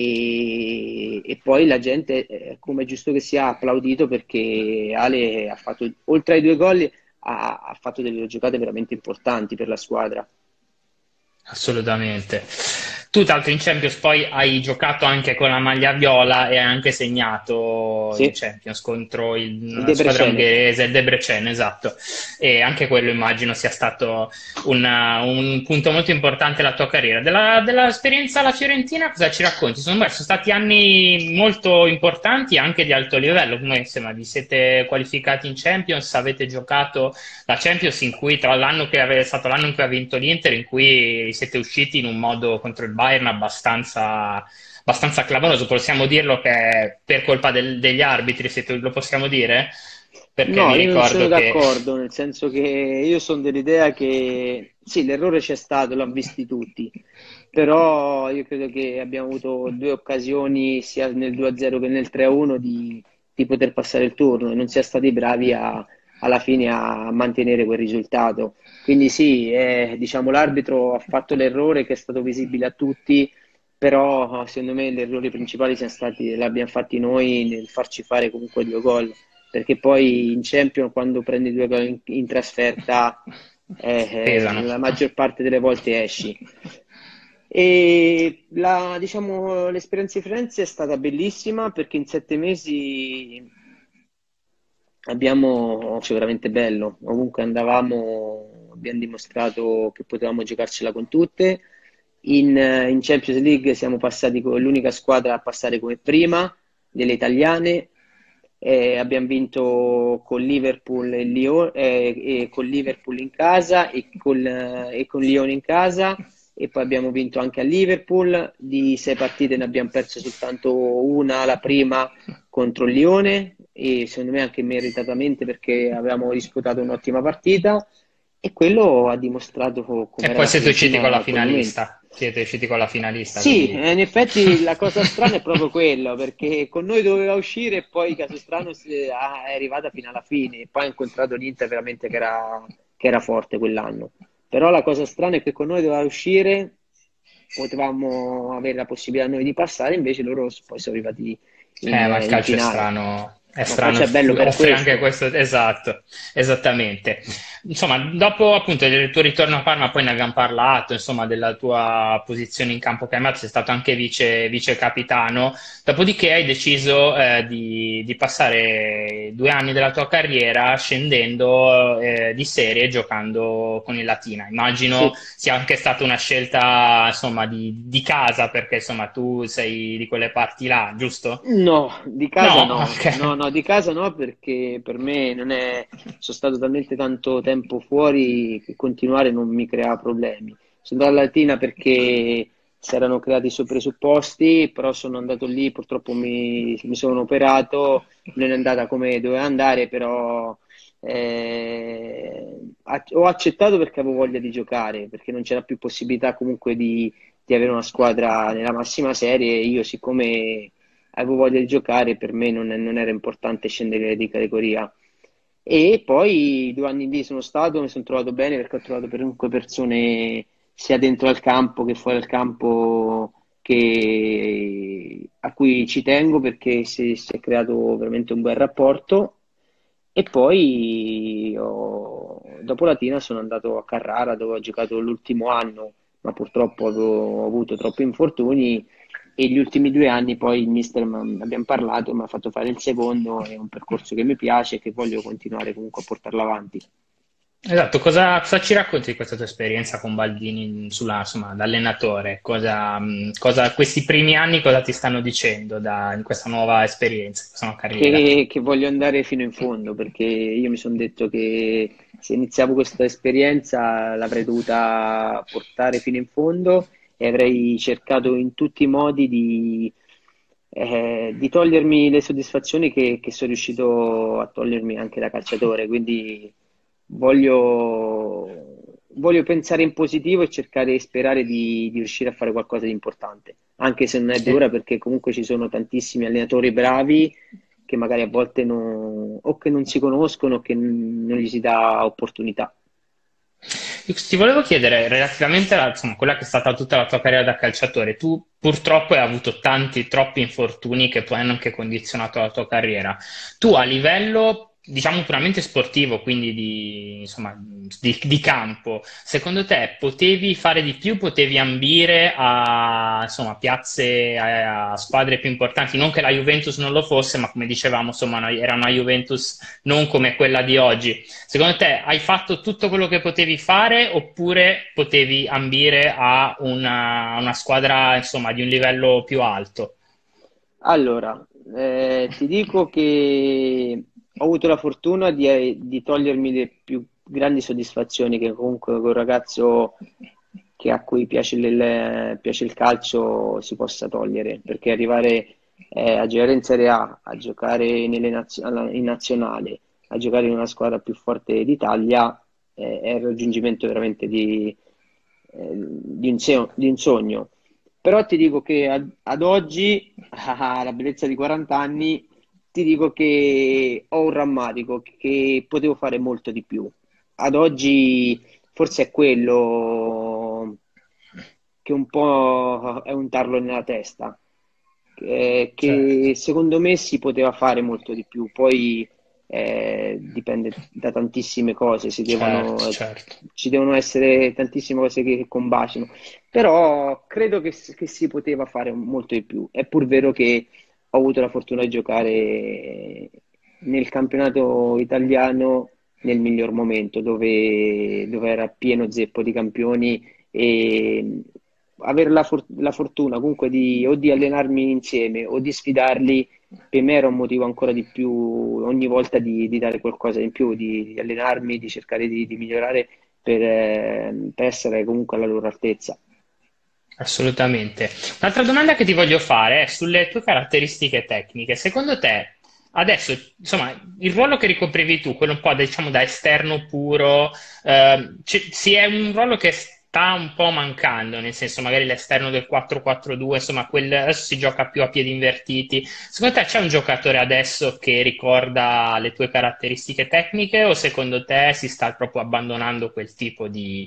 e, e poi la gente, eh, come è giusto che sia, ha applaudito perché Ale ha fatto, oltre ai due gol, ha, ha fatto delle giocate veramente importanti per la squadra. Assolutamente. Tu, tra l'altro, in Champions poi hai giocato anche con la maglia viola e hai anche segnato in Sì, Champions contro il- il la squadra Debrecen. ungherese, il Debrecen, esatto. E anche quello immagino sia stato una- un punto molto importante della tua carriera. Della, dell'esperienza alla Fiorentina, cosa ci racconti? Sono, beh, sono stati anni molto importanti, anche di alto livello. Come insomma, vi siete qualificati in Champions, avete giocato la Champions in cui tra l'anno che ave- è stato l'anno in cui ha vinto l'Inter, in cui siete usciti in un modo contro il Bayern abbastanza, abbastanza clamoroso, possiamo dirlo che è per colpa del- degli arbitri, se tu- lo possiamo dire? Perché No, mi io non sono ricordo che d'accordo, nel senso che io sono dell'idea che sì, l'errore c'è stato, l'hanno visti tutti, però io credo che abbiamo avuto due occasioni sia nel due a zero che nel tre a uno di, di poter passare il turno e non siamo stati bravi a- alla fine a mantenere quel risultato. Quindi sì, eh, diciamo l'arbitro ha fatto l'errore che è stato visibile a tutti, però secondo me gli errori principali siamo stati, l'abbiamo fatti noi nel farci fare comunque due gol perché poi in Champions quando prendi due gol in, in trasferta eh, eh, pesano. la maggior parte delle volte esci. E la, diciamo, l'esperienza di Firenze è stata bellissima perché in sette mesi abbiamo, cioè veramente bello, ovunque andavamo abbiamo dimostrato che potevamo giocarcela con tutte. In, eh, in Champions League siamo passati con l'unica squadra a passare come prima delle italiane. Eh, abbiamo vinto con Liverpool e, Lyon, eh, e con Liverpool in casa e con, eh, e con Lyon in casa, e poi abbiamo vinto anche a Liverpool. Di sei partite ne abbiamo perso soltanto una, la prima contro il Lione, e secondo me anche meritatamente perché avevamo disputato un'ottima partita, e quello ha dimostrato E com'era poi la siete usciti con Fiorentina la in quel momento. finalista. Siete usciti con la finalista, Sì, quindi... eh, in effetti la cosa strana è proprio quello, perché con noi doveva uscire e poi caso strano si- ah, è arrivata fino alla fine, e poi ha incontrato l'Inter veramente che era, che era forte quell'anno. Però la cosa strana è che con noi doveva uscire, potevamo avere la possibilità noi di passare, invece loro poi sono arrivati in, Eh, ma il in calcio è finale. strano, è Ma il strano, calcio è bello f- per offre anche questo. questo, esatto, esattamente. Insomma, dopo appunto il tuo ritorno a Parma, poi ne abbiamo parlato, insomma, della tua posizione in campo che hai fatto, sei stato anche vice, vice capitano, dopodiché hai deciso eh, di, di passare due anni della tua carriera scendendo eh, di serie giocando con il Latina. Immagino Sì. sia anche stata una scelta, insomma, di, di casa, perché insomma tu sei di quelle parti là, giusto? No, di casa No, no, ok. no, no, di casa no, perché per me non è, sono stato talmente tanto tempo fuori che continuare non mi crea problemi. Sono andato a Latina perché si erano creati i suoi presupposti, però sono andato lì, purtroppo mi, mi sono operato, non è andata come doveva andare, però eh, ac- ho accettato perché avevo voglia di giocare, perché non c'era più possibilità comunque di, di avere una squadra nella massima serie. Io, siccome avevo voglia di giocare, per me non, non era importante scendere di categoria. E poi due anni lì sono stato, mi sono trovato bene perché ho trovato comunque persone sia dentro al campo che fuori al campo che- a cui ci tengo, perché si, si è creato veramente un bel rapporto. E poi ho- dopo Latina sono andato a Carrara dove ho giocato l'ultimo anno, ma purtroppo avevo avuto troppi infortuni, e gli ultimi due anni poi il mister, m'ha- abbiamo parlato, mi ha fatto fare il secondo. È un percorso che mi piace e che voglio continuare comunque a portarlo avanti. Esatto, cosa, cosa ci racconti di questa tua esperienza con Baldini sulla, insomma, da allenatore? Cosa, mh, cosa- questi primi anni cosa ti stanno dicendo da, in questa nuova esperienza, in questa nuova carriera? che, che voglio andare fino in fondo, perché io mi sono detto che se iniziavo questa esperienza l'avrei dovuta portare fino in fondo, e avrei cercato in tutti i modi di, eh, di togliermi le soddisfazioni che, che sono riuscito a togliermi anche da calciatore. Quindi voglio, voglio pensare in positivo e cercare e sperare di, di riuscire a fare qualcosa di importante, anche se non è E- d'ora, perché comunque ci sono tantissimi allenatori bravi che magari a volte non, o che non si conoscono o che non gli si dà opportunità. Ti volevo chiedere, relativamente a insomma, quella che è stata tutta la tua carriera da calciatore, tu purtroppo hai avuto tanti, troppi infortuni che poi hanno anche condizionato la tua carriera. Tu a livello, diciamo, puramente sportivo, quindi di, insomma, di, di campo, secondo te potevi fare di più, potevi ambire a, insomma, piazze, a, a squadre più importanti? Non che la Juventus non lo fosse, ma come dicevamo, insomma, una- era una Juventus non come quella di oggi. Secondo te hai fatto tutto quello che potevi fare oppure potevi ambire a una, una squadra, insomma, di un livello più alto? Allora, eh, ti dico che ho avuto la fortuna di, di togliermi le più grandi soddisfazioni che comunque un ragazzo che a cui piace il, piace il calcio si possa togliere, perché arrivare eh, a giocare in Serie A, a giocare nelle nazio- alla- in nazionale, a giocare in una squadra più forte d'Italia, eh, è il raggiungimento veramente di, eh, di un, se- di un sogno. Però ti dico che ad, ad oggi, alla bellezza di quaranta anni, ti dico che ho un rammarico, che potevo fare molto di più. Ad oggi forse è quello che un po' è un tarlo nella testa, eh, Certo, che secondo me si poteva fare molto di più. Poi eh, dipende da tantissime cose, si certo, devono, certo. ci devono essere tantissime cose che combaciano, però credo che, che si poteva fare molto di più. È pur vero che ho avuto la fortuna di giocare nel campionato italiano nel miglior momento, dove, dove era pieno zeppo di campioni e avere la, for- la fortuna comunque di o di allenarmi insieme o di sfidarli, per me era un motivo ancora di più ogni volta di, di dare qualcosa in più, di, di allenarmi, di cercare di, di migliorare per, eh, per essere comunque alla loro altezza. Assolutamente. Un'altra domanda che ti voglio fare è sulle tue caratteristiche tecniche. Secondo te, adesso, insomma, il ruolo che ricoprivi tu, quello un po' diciamo da esterno puro, eh, ci- si è un ruolo che sta un po' mancando, nel senso magari l'esterno del quattro quattro due, insomma, quel- adesso si gioca più a piedi invertiti. Secondo te c'è un giocatore adesso che ricorda le tue caratteristiche tecniche o secondo te si sta proprio abbandonando quel tipo di,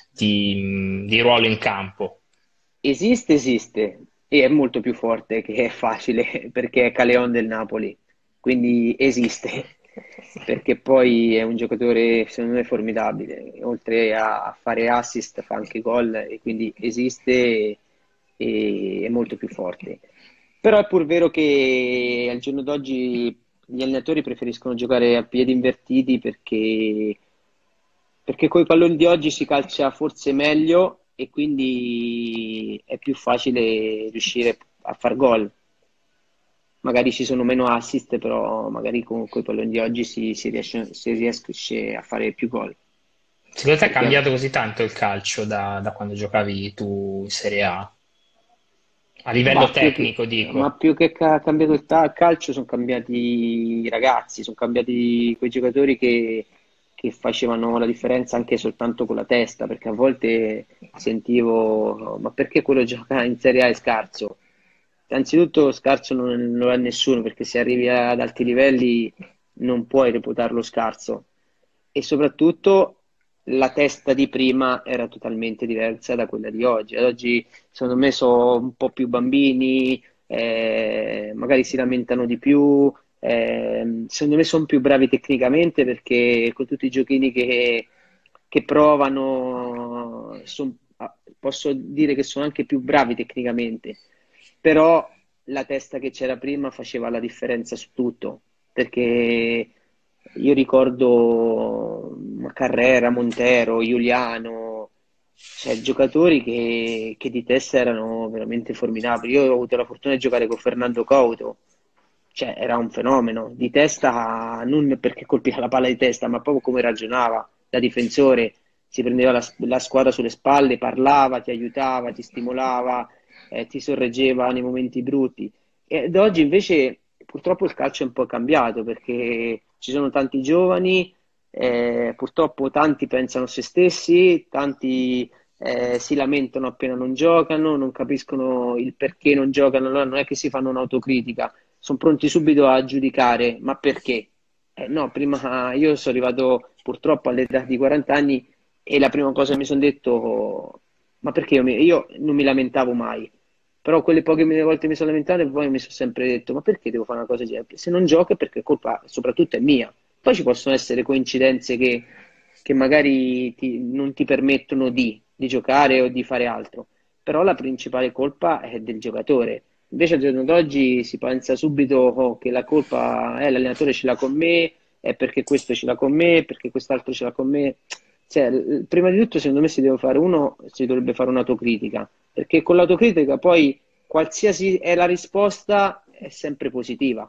di di ruolo in campo? Esiste, esiste, e è molto più forte che è facile perché è Caleon del Napoli, quindi esiste, perché poi è un giocatore secondo me formidabile, oltre a fare assist fa anche gol e quindi esiste e è molto più forte. Però è pur vero che al giorno d'oggi gli allenatori preferiscono giocare a piedi invertiti perché, perché con i palloni di oggi si calcia forse meglio e quindi è più facile riuscire a far gol. Magari ci sono meno assist, però magari con, con i palloni di oggi si, si riesce, si riesce a fare più gol. Secondo te è Perché cambiato così tanto il calcio da, da quando giocavi tu in Serie A? A livello Ma più che, tecnico, ma dico. più che ca- cambiato il ta- calcio, sono cambiati i ragazzi, sono cambiati quei giocatori che, che facevano la differenza anche soltanto con la testa, perché a volte sentivo, ma perché quello gioca in Serie A è scarso? Anzitutto scarso non, non lo è nessuno, perché se arrivi ad alti livelli non puoi reputarlo scarso. E soprattutto la testa di prima era totalmente diversa da quella di oggi. Ad oggi secondo me sono un po' più bambini, eh, magari si lamentano di più, eh, secondo me sono più bravi tecnicamente perché con tutti i giochini che, che provano son- ah, posso dire che sono anche più bravi tecnicamente, però la testa che c'era prima faceva la differenza su tutto, perché io ricordo Carrera, Montero, Giuliano, cioè giocatori che, che di testa erano veramente formidabili. Io ho avuto la fortuna di giocare con Fernando Couto, cioè era un fenomeno, di testa non perché colpiva la palla di testa, ma proprio come ragionava da difensore, si prendeva la, la squadra sulle spalle, parlava, ti aiutava, ti stimolava, eh, ti sorreggeva nei momenti brutti. Ed oggi invece purtroppo il calcio è un po' cambiato perché ci sono tanti giovani, eh, purtroppo tanti pensano a se stessi, tanti eh, si lamentano appena non giocano, non capiscono il perché non giocano, allora non è che si fanno un'autocritica, sono pronti subito a giudicare, ma perché? Eh, no, prima io sono arrivato purtroppo all'età di quaranta anni e la prima cosa che mi sono detto, ma perché io, mi- io non mi lamentavo mai, però quelle poche volte mi sono lamentato e poi mi sono sempre detto, ma perché devo fare una cosa del genere? Se non gioco è perché colpa soprattutto è mia. Poi ci possono essere coincidenze che, che magari ti- non ti permettono di, di giocare o di fare altro, però la principale colpa è del giocatore. Invece al giorno d'oggi si pensa subito oh, che la colpa è l'allenatore ce l'ha con me, è perché questo ce l'ha con me, perché quest'altro ce l'ha con me. Cioè, l- prima di tutto, secondo me, si deve fare uno, si dovrebbe fare un'autocritica, perché con l'autocritica poi qualsiasi è la risposta è sempre positiva.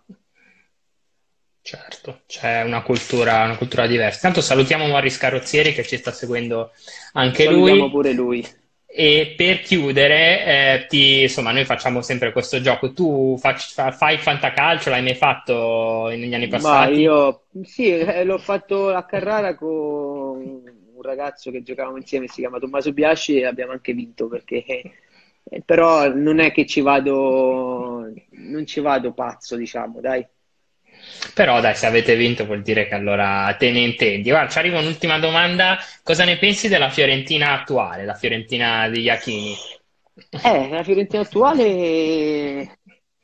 Certo, c'è una cultura, una cultura diversa. Tanto salutiamo Morris Carrozzieri che ci sta seguendo anche Salutiamo lui. pure lui. E per chiudere, eh, ti- insomma, noi facciamo sempre questo gioco. Tu fac- fa- fai il fantacalcio, l'hai mai fatto negli anni Ma passati? io sì, eh, l'ho fatto a Carrara con un ragazzo che giocavamo insieme, si chiama Tommaso Biasci e abbiamo anche vinto perché eh, però non è che ci vado, non ci vado pazzo, diciamo, dai. Però dai, se avete vinto vuol dire che allora te ne intendi. Guarda, ci arriva un'ultima domanda. Cosa ne pensi della Fiorentina attuale, la Fiorentina di Iachini? Eh, la Fiorentina attuale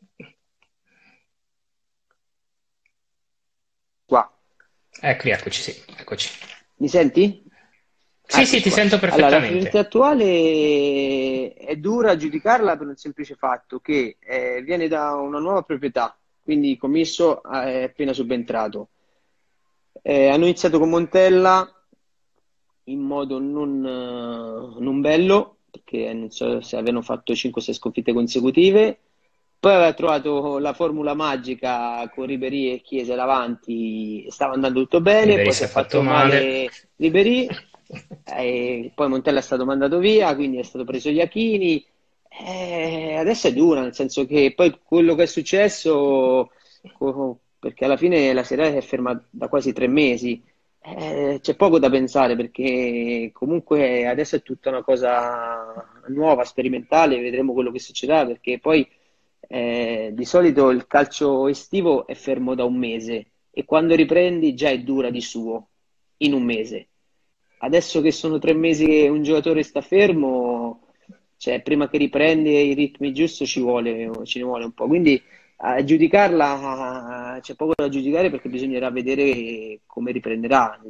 qua. Ecco, eccoci, sì, eccoci. Mi senti? Ah, Sì, sì, eccoci ti qua. sento Allora, la Fiorentina perfettamente. attuale è dura a giudicarla per un semplice fatto che eh, viene da una nuova proprietà, quindi Commisso è appena subentrato. Eh, hanno iniziato con Montella in modo non, eh, non bello, perché non so se avevano fatto cinque sei sconfitte consecutive. Poi aveva trovato la formula magica con Ribéry e Chiesa davanti, e stava andando tutto bene, Ribéry poi si si è è fatto fatto male. male Ribéry, e poi Montella è stato mandato via, quindi è stato preso Iachini. Eh, adesso è dura, nel senso che poi quello che è successo, co- perché alla fine la Serie A è ferma da quasi tre mesi, eh, c'è poco da pensare perché comunque adesso è tutta una cosa nuova, sperimentale, vedremo quello che succederà perché poi eh, di solito il calcio estivo è fermo da un mese e quando riprendi già è dura di suo in un mese. Adesso che sono tre mesi che un giocatore sta fermo, cioè prima che riprende i ritmi giusti ci vuole, ci ne vuole un po'. Quindi a giudicarla c'è poco da giudicare perché bisognerà vedere come riprenderà.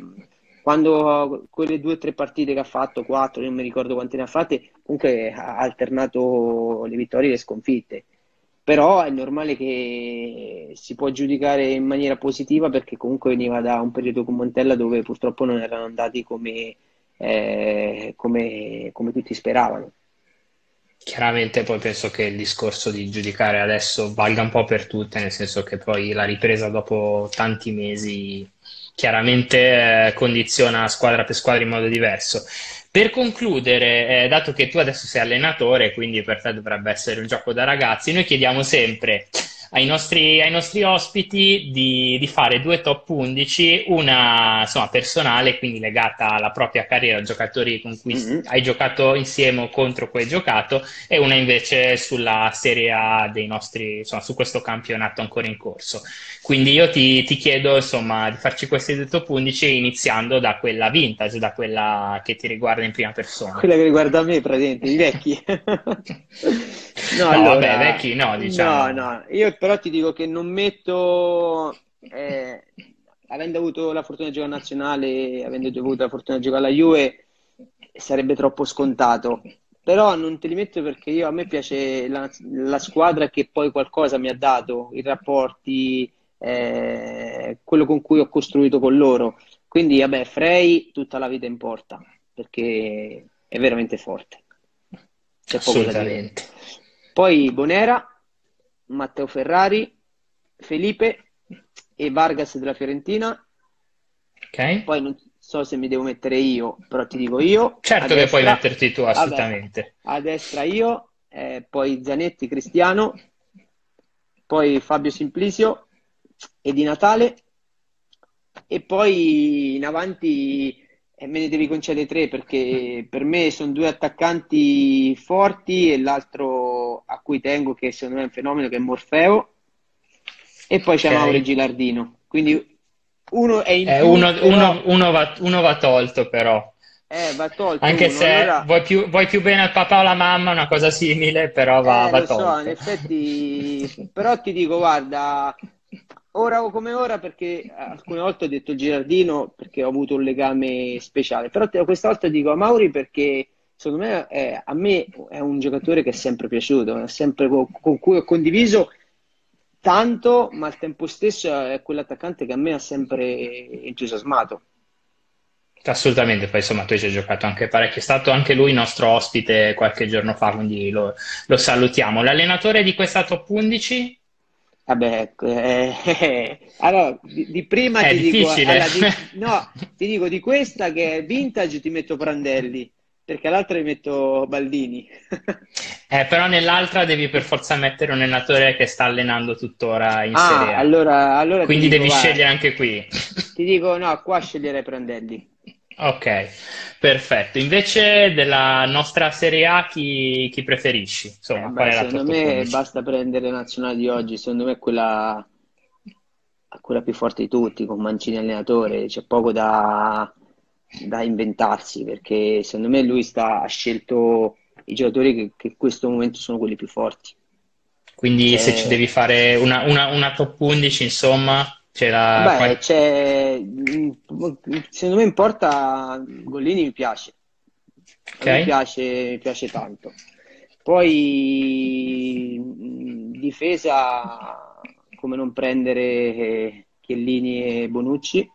Quando quelle due o tre partite che ha fatto, quattro, io non mi ricordo quante ne ha fatte, comunque ha alternato le vittorie e le sconfitte. Però è normale che si può giudicare in maniera positiva perché comunque veniva da un periodo con Montella dove purtroppo non erano andati come, eh, come, come tutti speravano. Chiaramente poi penso che il discorso di giudicare adesso valga un po' per tutte, nel senso che poi la ripresa dopo tanti mesi chiaramente eh, condiziona squadra per squadra in modo diverso. Per concludere, eh, dato che tu adesso sei allenatore, quindi per te dovrebbe essere un gioco da ragazzi, noi chiediamo sempre ai nostri, ai nostri ospiti di, di fare due top undici, una insomma, personale, quindi legata alla propria carriera, giocatori con cui s- Mhm. hai giocato insieme o contro cui hai giocato, e una invece sulla Serie A dei nostri, insomma, su questo campionato ancora in corso. Quindi io ti, ti chiedo, insomma, di farci questi due top undici iniziando da quella vintage, da quella che ti riguarda in prima persona. Quella che riguarda me, praticamente, i vecchi. No, No, vabbè, allora, vecchi no, no, diciamo. no, io però ti dico che non metto, eh, avendo avuto la fortuna di giocare a nazionale, avendo avuto la fortuna di giocare alla Juve, sarebbe troppo scontato. Però non te li metto perché io, a me piace la, la squadra che poi qualcosa mi ha dato, i rapporti, eh, quello con cui ho costruito con loro. Quindi, vabbè, Frey tutta la vita in porta perché è veramente forte, c'è poco da dire. Assolutamente. Poi Bonera, Matteo Ferrari, Felipe e Vargas della Fiorentina. Ok? Poi non so se mi devo mettere io, però ti dico io, a Certo che puoi destra, metterti tu, vabbè, assolutamente. a destra io, eh, poi Zanetti, Cristiano, poi Fabio Simplisio e Di Natale e poi in avanti eh, me ne devi concedere tre perché per me sono due attaccanti forti e l'altro a cui tengo che secondo me è un fenomeno che è Morfeo e poi c'è Mauro Ok? Gilardino. Quindi uno è in Eh, più, uno, però uno- uno va, uno va tolto però. eh, va tolto Anche uno. se Allora, vuoi più, vuoi più bene al papà o alla mamma, una cosa simile, però va, eh, va lo so, in tolto. effetti, però ti dico, guarda, ora o come ora, perché eh, alcune volte ho detto Girardino perché ho avuto un legame speciale, però te- questa volta dico a Mauri perché secondo me è- a me è un giocatore che è sempre piaciuto, è sempre co- con, cui ho condiviso tanto, ma al tempo stesso è quell'attaccante che a me ha sempre entusiasmato. Assolutamente, poi insomma tu ci hai giocato anche parecchio, è stato anche lui nostro ospite qualche giorno fa, quindi lo, lo salutiamo. L'allenatore di questa top undici Vabbè, ecco, eh, eh, allora, di, di prima è ti dico, difficile. alla di- no, ti dico di questa che è vintage ti metto Prandelli, perché all'altra ti metto Baldini. Eh, però nell'altra devi per forza mettere un allenatore che sta allenando tuttora in Ah, Serie A. allora, allora ti Quindi dico, devi va, scegliere anche qui. ti dico, no, qua sceglierei Prandelli. Ok, perfetto. Invece della nostra Serie A, chi, chi preferisci? Eh, Insomma, qual beh, è la tua secondo top me undici? basta prendere la nazionale di oggi, secondo me è quella, quella più forte di tutti, con Mancini allenatore, c'è poco da, da inventarsi, perché secondo me lui sta, ha scelto i giocatori che, che in questo momento sono quelli più forti. Quindi se ci C'è, devi fare una, una- una top undici, insomma, c'era beh, qual- c'è, mm, secondo me in porta Gollini mi piace, a Ok? me piace, mi piace tanto. Poi mm, difesa. come non prendere eh, Chiellini e Bonucci.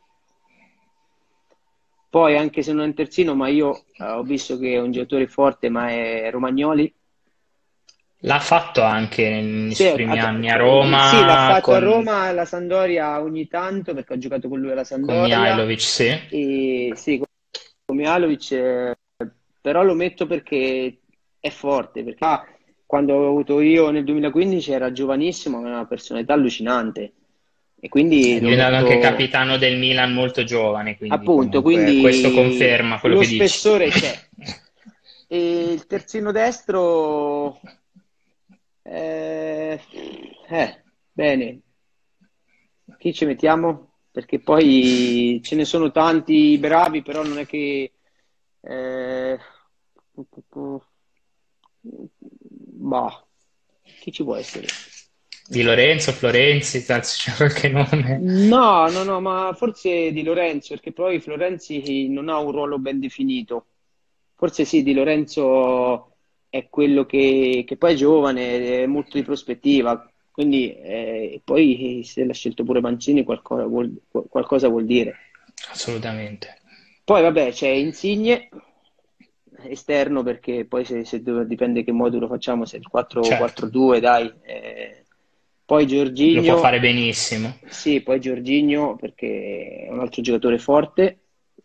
Poi, anche se non è un terzino, ma io eh, ho visto che è un giocatore forte, ma è Romagnoli. L'ha fatto anche nei Sì, suoi ha- primi anni a sì, l'ha Roma fatto a con, Roma, alla Sampdoria ogni tanto, perché ho giocato con lui alla con Sampdoria. Mihajlovic, sì. E sì, con Mihajlovic, eh, però lo metto perché è forte, perché ah, quando l'ho avuto io nel duemilaquindici era giovanissimo, aveva una personalità allucinante e È quindi lo diventato anche metto capitano del Milan molto giovane, quindi appunto, comunque questo quindi conferma quello lo che dici. spessore c'è. E il terzino destro, eh, eh, bene, chi ci mettiamo? Perché poi ce ne sono tanti bravi, però non è che... eh, bah, chi ci può essere? Di Lorenzo, Florenzi, cazzo, c'è qualche nome? No, no, no, ma forse Di Lorenzo, perché poi Florenzi non ha un ruolo ben definito. Forse sì, Di Lorenzo è quello che, che poi è giovane, è molto di prospettiva, quindi eh, poi se l'ha scelto pure Mancini qualcosa vuol, qualcosa vuol dire. Assolutamente. Poi vabbè, c'è Insigne esterno perché poi se, se dove- dipende che modulo facciamo, se il Certo, quattro quattro due dai. eh. Poi lo può fare Giorginio, benissimo. sì, poi Giorginio perché è un altro giocatore forte.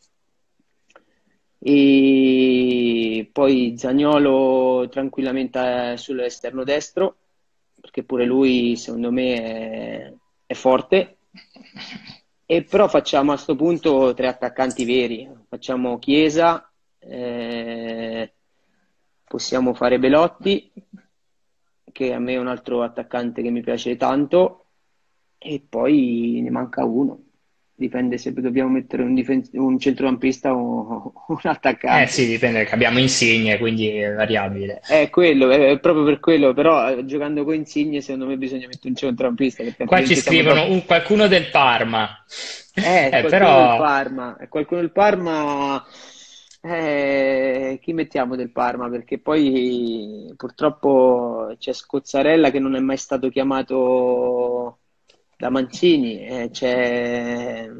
E poi Zaniolo tranquillamente sull'esterno destro, perché pure lui secondo me è, è forte. E però facciamo a sto punto tre attaccanti veri. Facciamo Chiesa, eh, possiamo fare Belotti, che a me è un altro attaccante che mi piace tanto, e poi ne manca uno. Dipende se dobbiamo mettere un, difen- un centrocampista o un Eh attaccante. sì, dipende, che abbiamo Insigne, quindi è variabile. È quello, è proprio per quello, però eh, giocando con Insigne secondo me bisogna mettere un centrocampista perché Qua ci altrimenti siamo scrivono troppo... un- qualcuno del Parma. Eh, Eh, qualcuno del però Parma, eh, qualcuno del Parma, eh, chi mettiamo del Parma? Perché poi purtroppo c'è Scozzarella che non è mai stato chiamato da Mancini, eh, c'è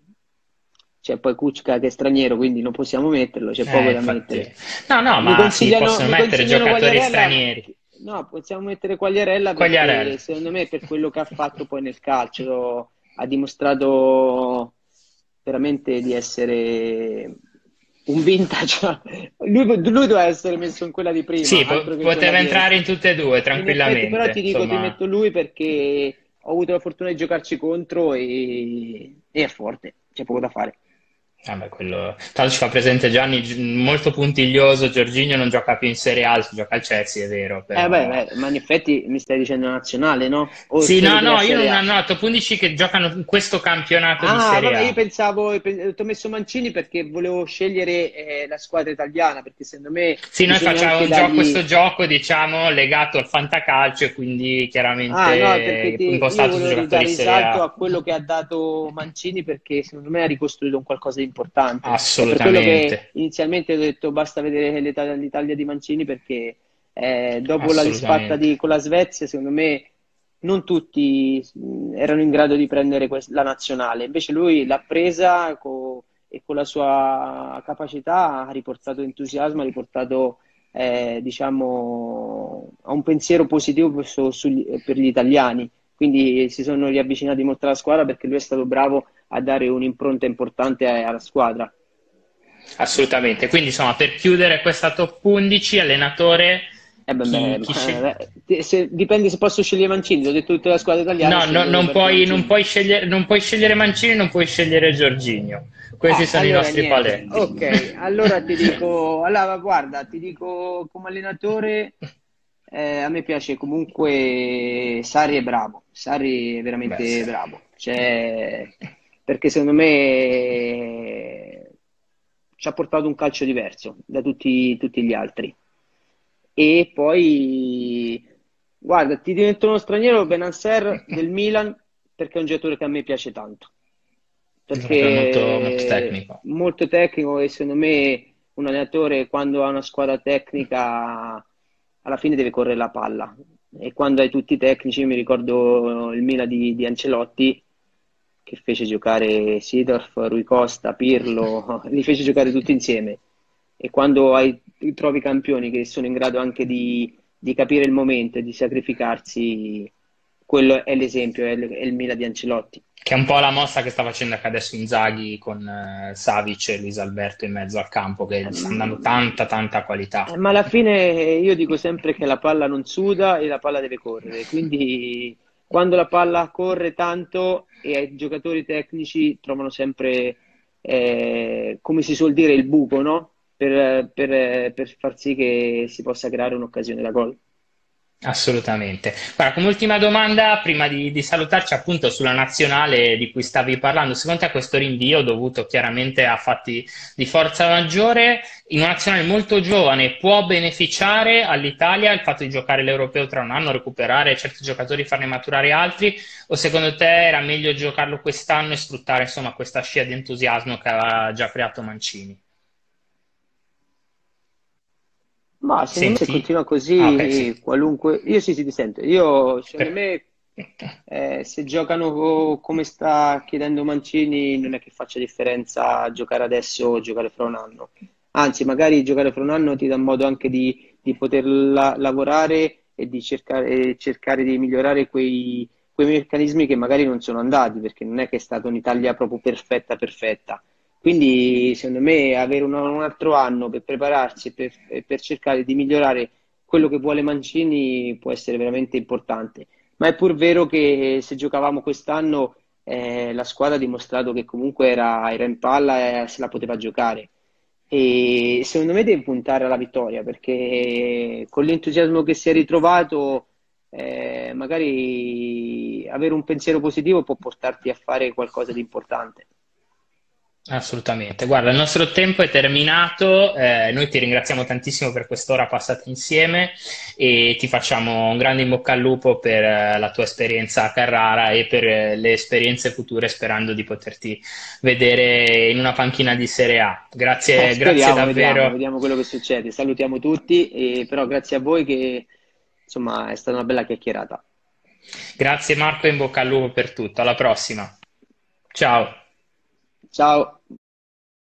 c'è poi Kuczka che è straniero, quindi non possiamo metterlo, c'è Eh, poco da infatti. mettere. No, no, Mi ma si consigliano, possono mi mettere consigliano giocatori Quagliarella, stranieri. no, possiamo mettere Quagliarella perché Quagliarella. secondo me per quello che ha fatto poi nel calcio ha dimostrato veramente di essere un vintage. Lui, lui doveva essere messo in quella di prima, Sì, po- altro che in quella poteva di entrare ora. in tutte e due In effetti, però tranquillamente. ti dico, ti Insomma, metto lui perché ho avuto la fortuna di giocarci contro e, e è forte, c'è poco da fare. vabbè, quello... Tra l'altro ci fa presente Gianni, gi- molto puntiglioso. Giorginio non gioca più in Serie A, si gioca al Chelsea, è vero, Eh beh, però. beh, ma in effetti mi stai dicendo nazionale, no? O Sì, solo no, della no, io Serie non A? hanno top undici che giocano in questo campionato di Ah, Serie vabbè, io A. pensavo, ti ho messo Mancini perché volevo scegliere eh, la squadra italiana, perché secondo me Sì, noi bisogna facciamo anche un gioco, dargli... questo gioco, diciamo, legato al fantacalcio e quindi Ah, no, perché chiaramente ti- io impostato su volevo giocatori ridare Serie risalto A. a quello che ha dato Mancini perché secondo me ha ricostruito un qualcosa di importante. È per quello che Assolutamente, inizialmente ho detto basta vedere l'Italia l'Italia di Mancini perché eh, dopo la disfatta assolutamente. di- con la Svezia, secondo me non tutti mh, erano in grado di prendere quest- la nazionale. Invece lui l'ha presa co- e con la sua capacità ha riportato entusiasmo, ha riportato eh, diciamo, a un pensiero positivo su- sugli- per gli italiani. Quindi si sono riavvicinati molto alla squadra perché lui è stato bravo a dare un'impronta importante a- alla squadra. Assolutamente. Quindi, insomma, per chiudere questa top undici, allenatore, Eh beh, beh, chi, chi sceglie? ma- eh, se- dipende se posso scegliere Mancini. Ho detto tutta la squadra italiana, No, no, scelgo non Roberto puoi, non Mancini. puoi scegliere, non puoi scegliere Mancini, non puoi scegliere Giorginio. Questi Ah, sono i allora nostri niente. paletti. Ok, allora ti dico, allora guarda, ti dico come allenatore, eh, a me piace comunque Sarri è bravo, Sarri è Beh, veramente sì. bravo, cioè, perché secondo me ci ha portato un calcio diverso da tutti, tutti gli altri. E poi, guarda, ti divento uno straniero, Benasser del Milan, perché è un giocatore che a me piace tanto, Giocatore molto, molto perché tecnico. molto tecnico e secondo me un allenatore quando ha una squadra tecnica alla fine deve correre la palla. E quando hai tutti i tecnici, mi ricordo il Milan di, di Ancelotti, che fece giocare Seedorf, Rui Costa, Pirlo, li fece giocare tutti insieme. E quando hai, trovi campioni che sono in grado anche di, di capire il momento e di sacrificarsi, quello è l'esempio, è il, è il Milan di Ancelotti. Che è un po' la mossa che sta facendo anche adesso Inzaghi con eh, Savic e Luis Alberto in mezzo al campo, che gli stanno dando Ehm, tanta, tanta qualità. eh, ma alla fine io dico sempre che la palla non suda e la palla deve correre, quindi quando la palla corre tanto e i giocatori tecnici trovano sempre, eh, come si suol dire, il buco, no? Per, per- per far sì che si possa creare un'occasione da gol. Assolutamente. Guarda, come ultima domanda, prima di, di salutarci appunto sulla nazionale di cui stavi parlando, secondo te questo rinvio dovuto chiaramente a fatti di forza maggiore in una nazionale molto giovane può beneficiare all'Italia il fatto di giocare l'Europeo tra un anno, recuperare certi giocatori, farne maturare altri, o secondo te era meglio giocarlo quest'anno e sfruttare insomma questa scia di entusiasmo che aveva già creato Mancini? Ma secondo me se Senti? continua Ah, ok, sì. così, qualunque... Io sì, sì, ti sento. Io, secondo Per- me, eh, se giocano co- come sta chiedendo Mancini, non è che faccia differenza giocare adesso o giocare fra un anno. Anzi, magari giocare fra un anno ti dà modo anche di, di poter la- lavorare e di cercare, e cercare di migliorare quei, quei meccanismi che magari non sono andati, perché non è che è stata un'Italia proprio perfetta, perfetta. Quindi, secondo me, avere un, un altro anno per prepararsi e per, e per cercare di migliorare quello che vuole Mancini può essere veramente importante. Ma è pur vero che se giocavamo quest'anno, eh, la squadra ha dimostrato che comunque era, era in palla e se la poteva giocare. E secondo me deve puntare alla vittoria perché con l'entusiasmo che si è ritrovato, eh, magari avere un pensiero positivo può portarti a fare qualcosa di importante. Assolutamente. Guarda, il nostro tempo è terminato, eh, noi ti ringraziamo tantissimo per quest'ora passata insieme e ti facciamo un grande in bocca al lupo per eh, la tua esperienza a Carrara e per eh, le esperienze future, sperando di poterti vedere in una panchina di Serie A. Grazie, grazie Speriamo, vediamo, davvero. vediamo quello che succede. Salutiamo tutti, e, però grazie a voi che insomma è stata una bella chiacchierata. Grazie Marco e in bocca al lupo per tutto. Alla prossima. Ciao. Ciao.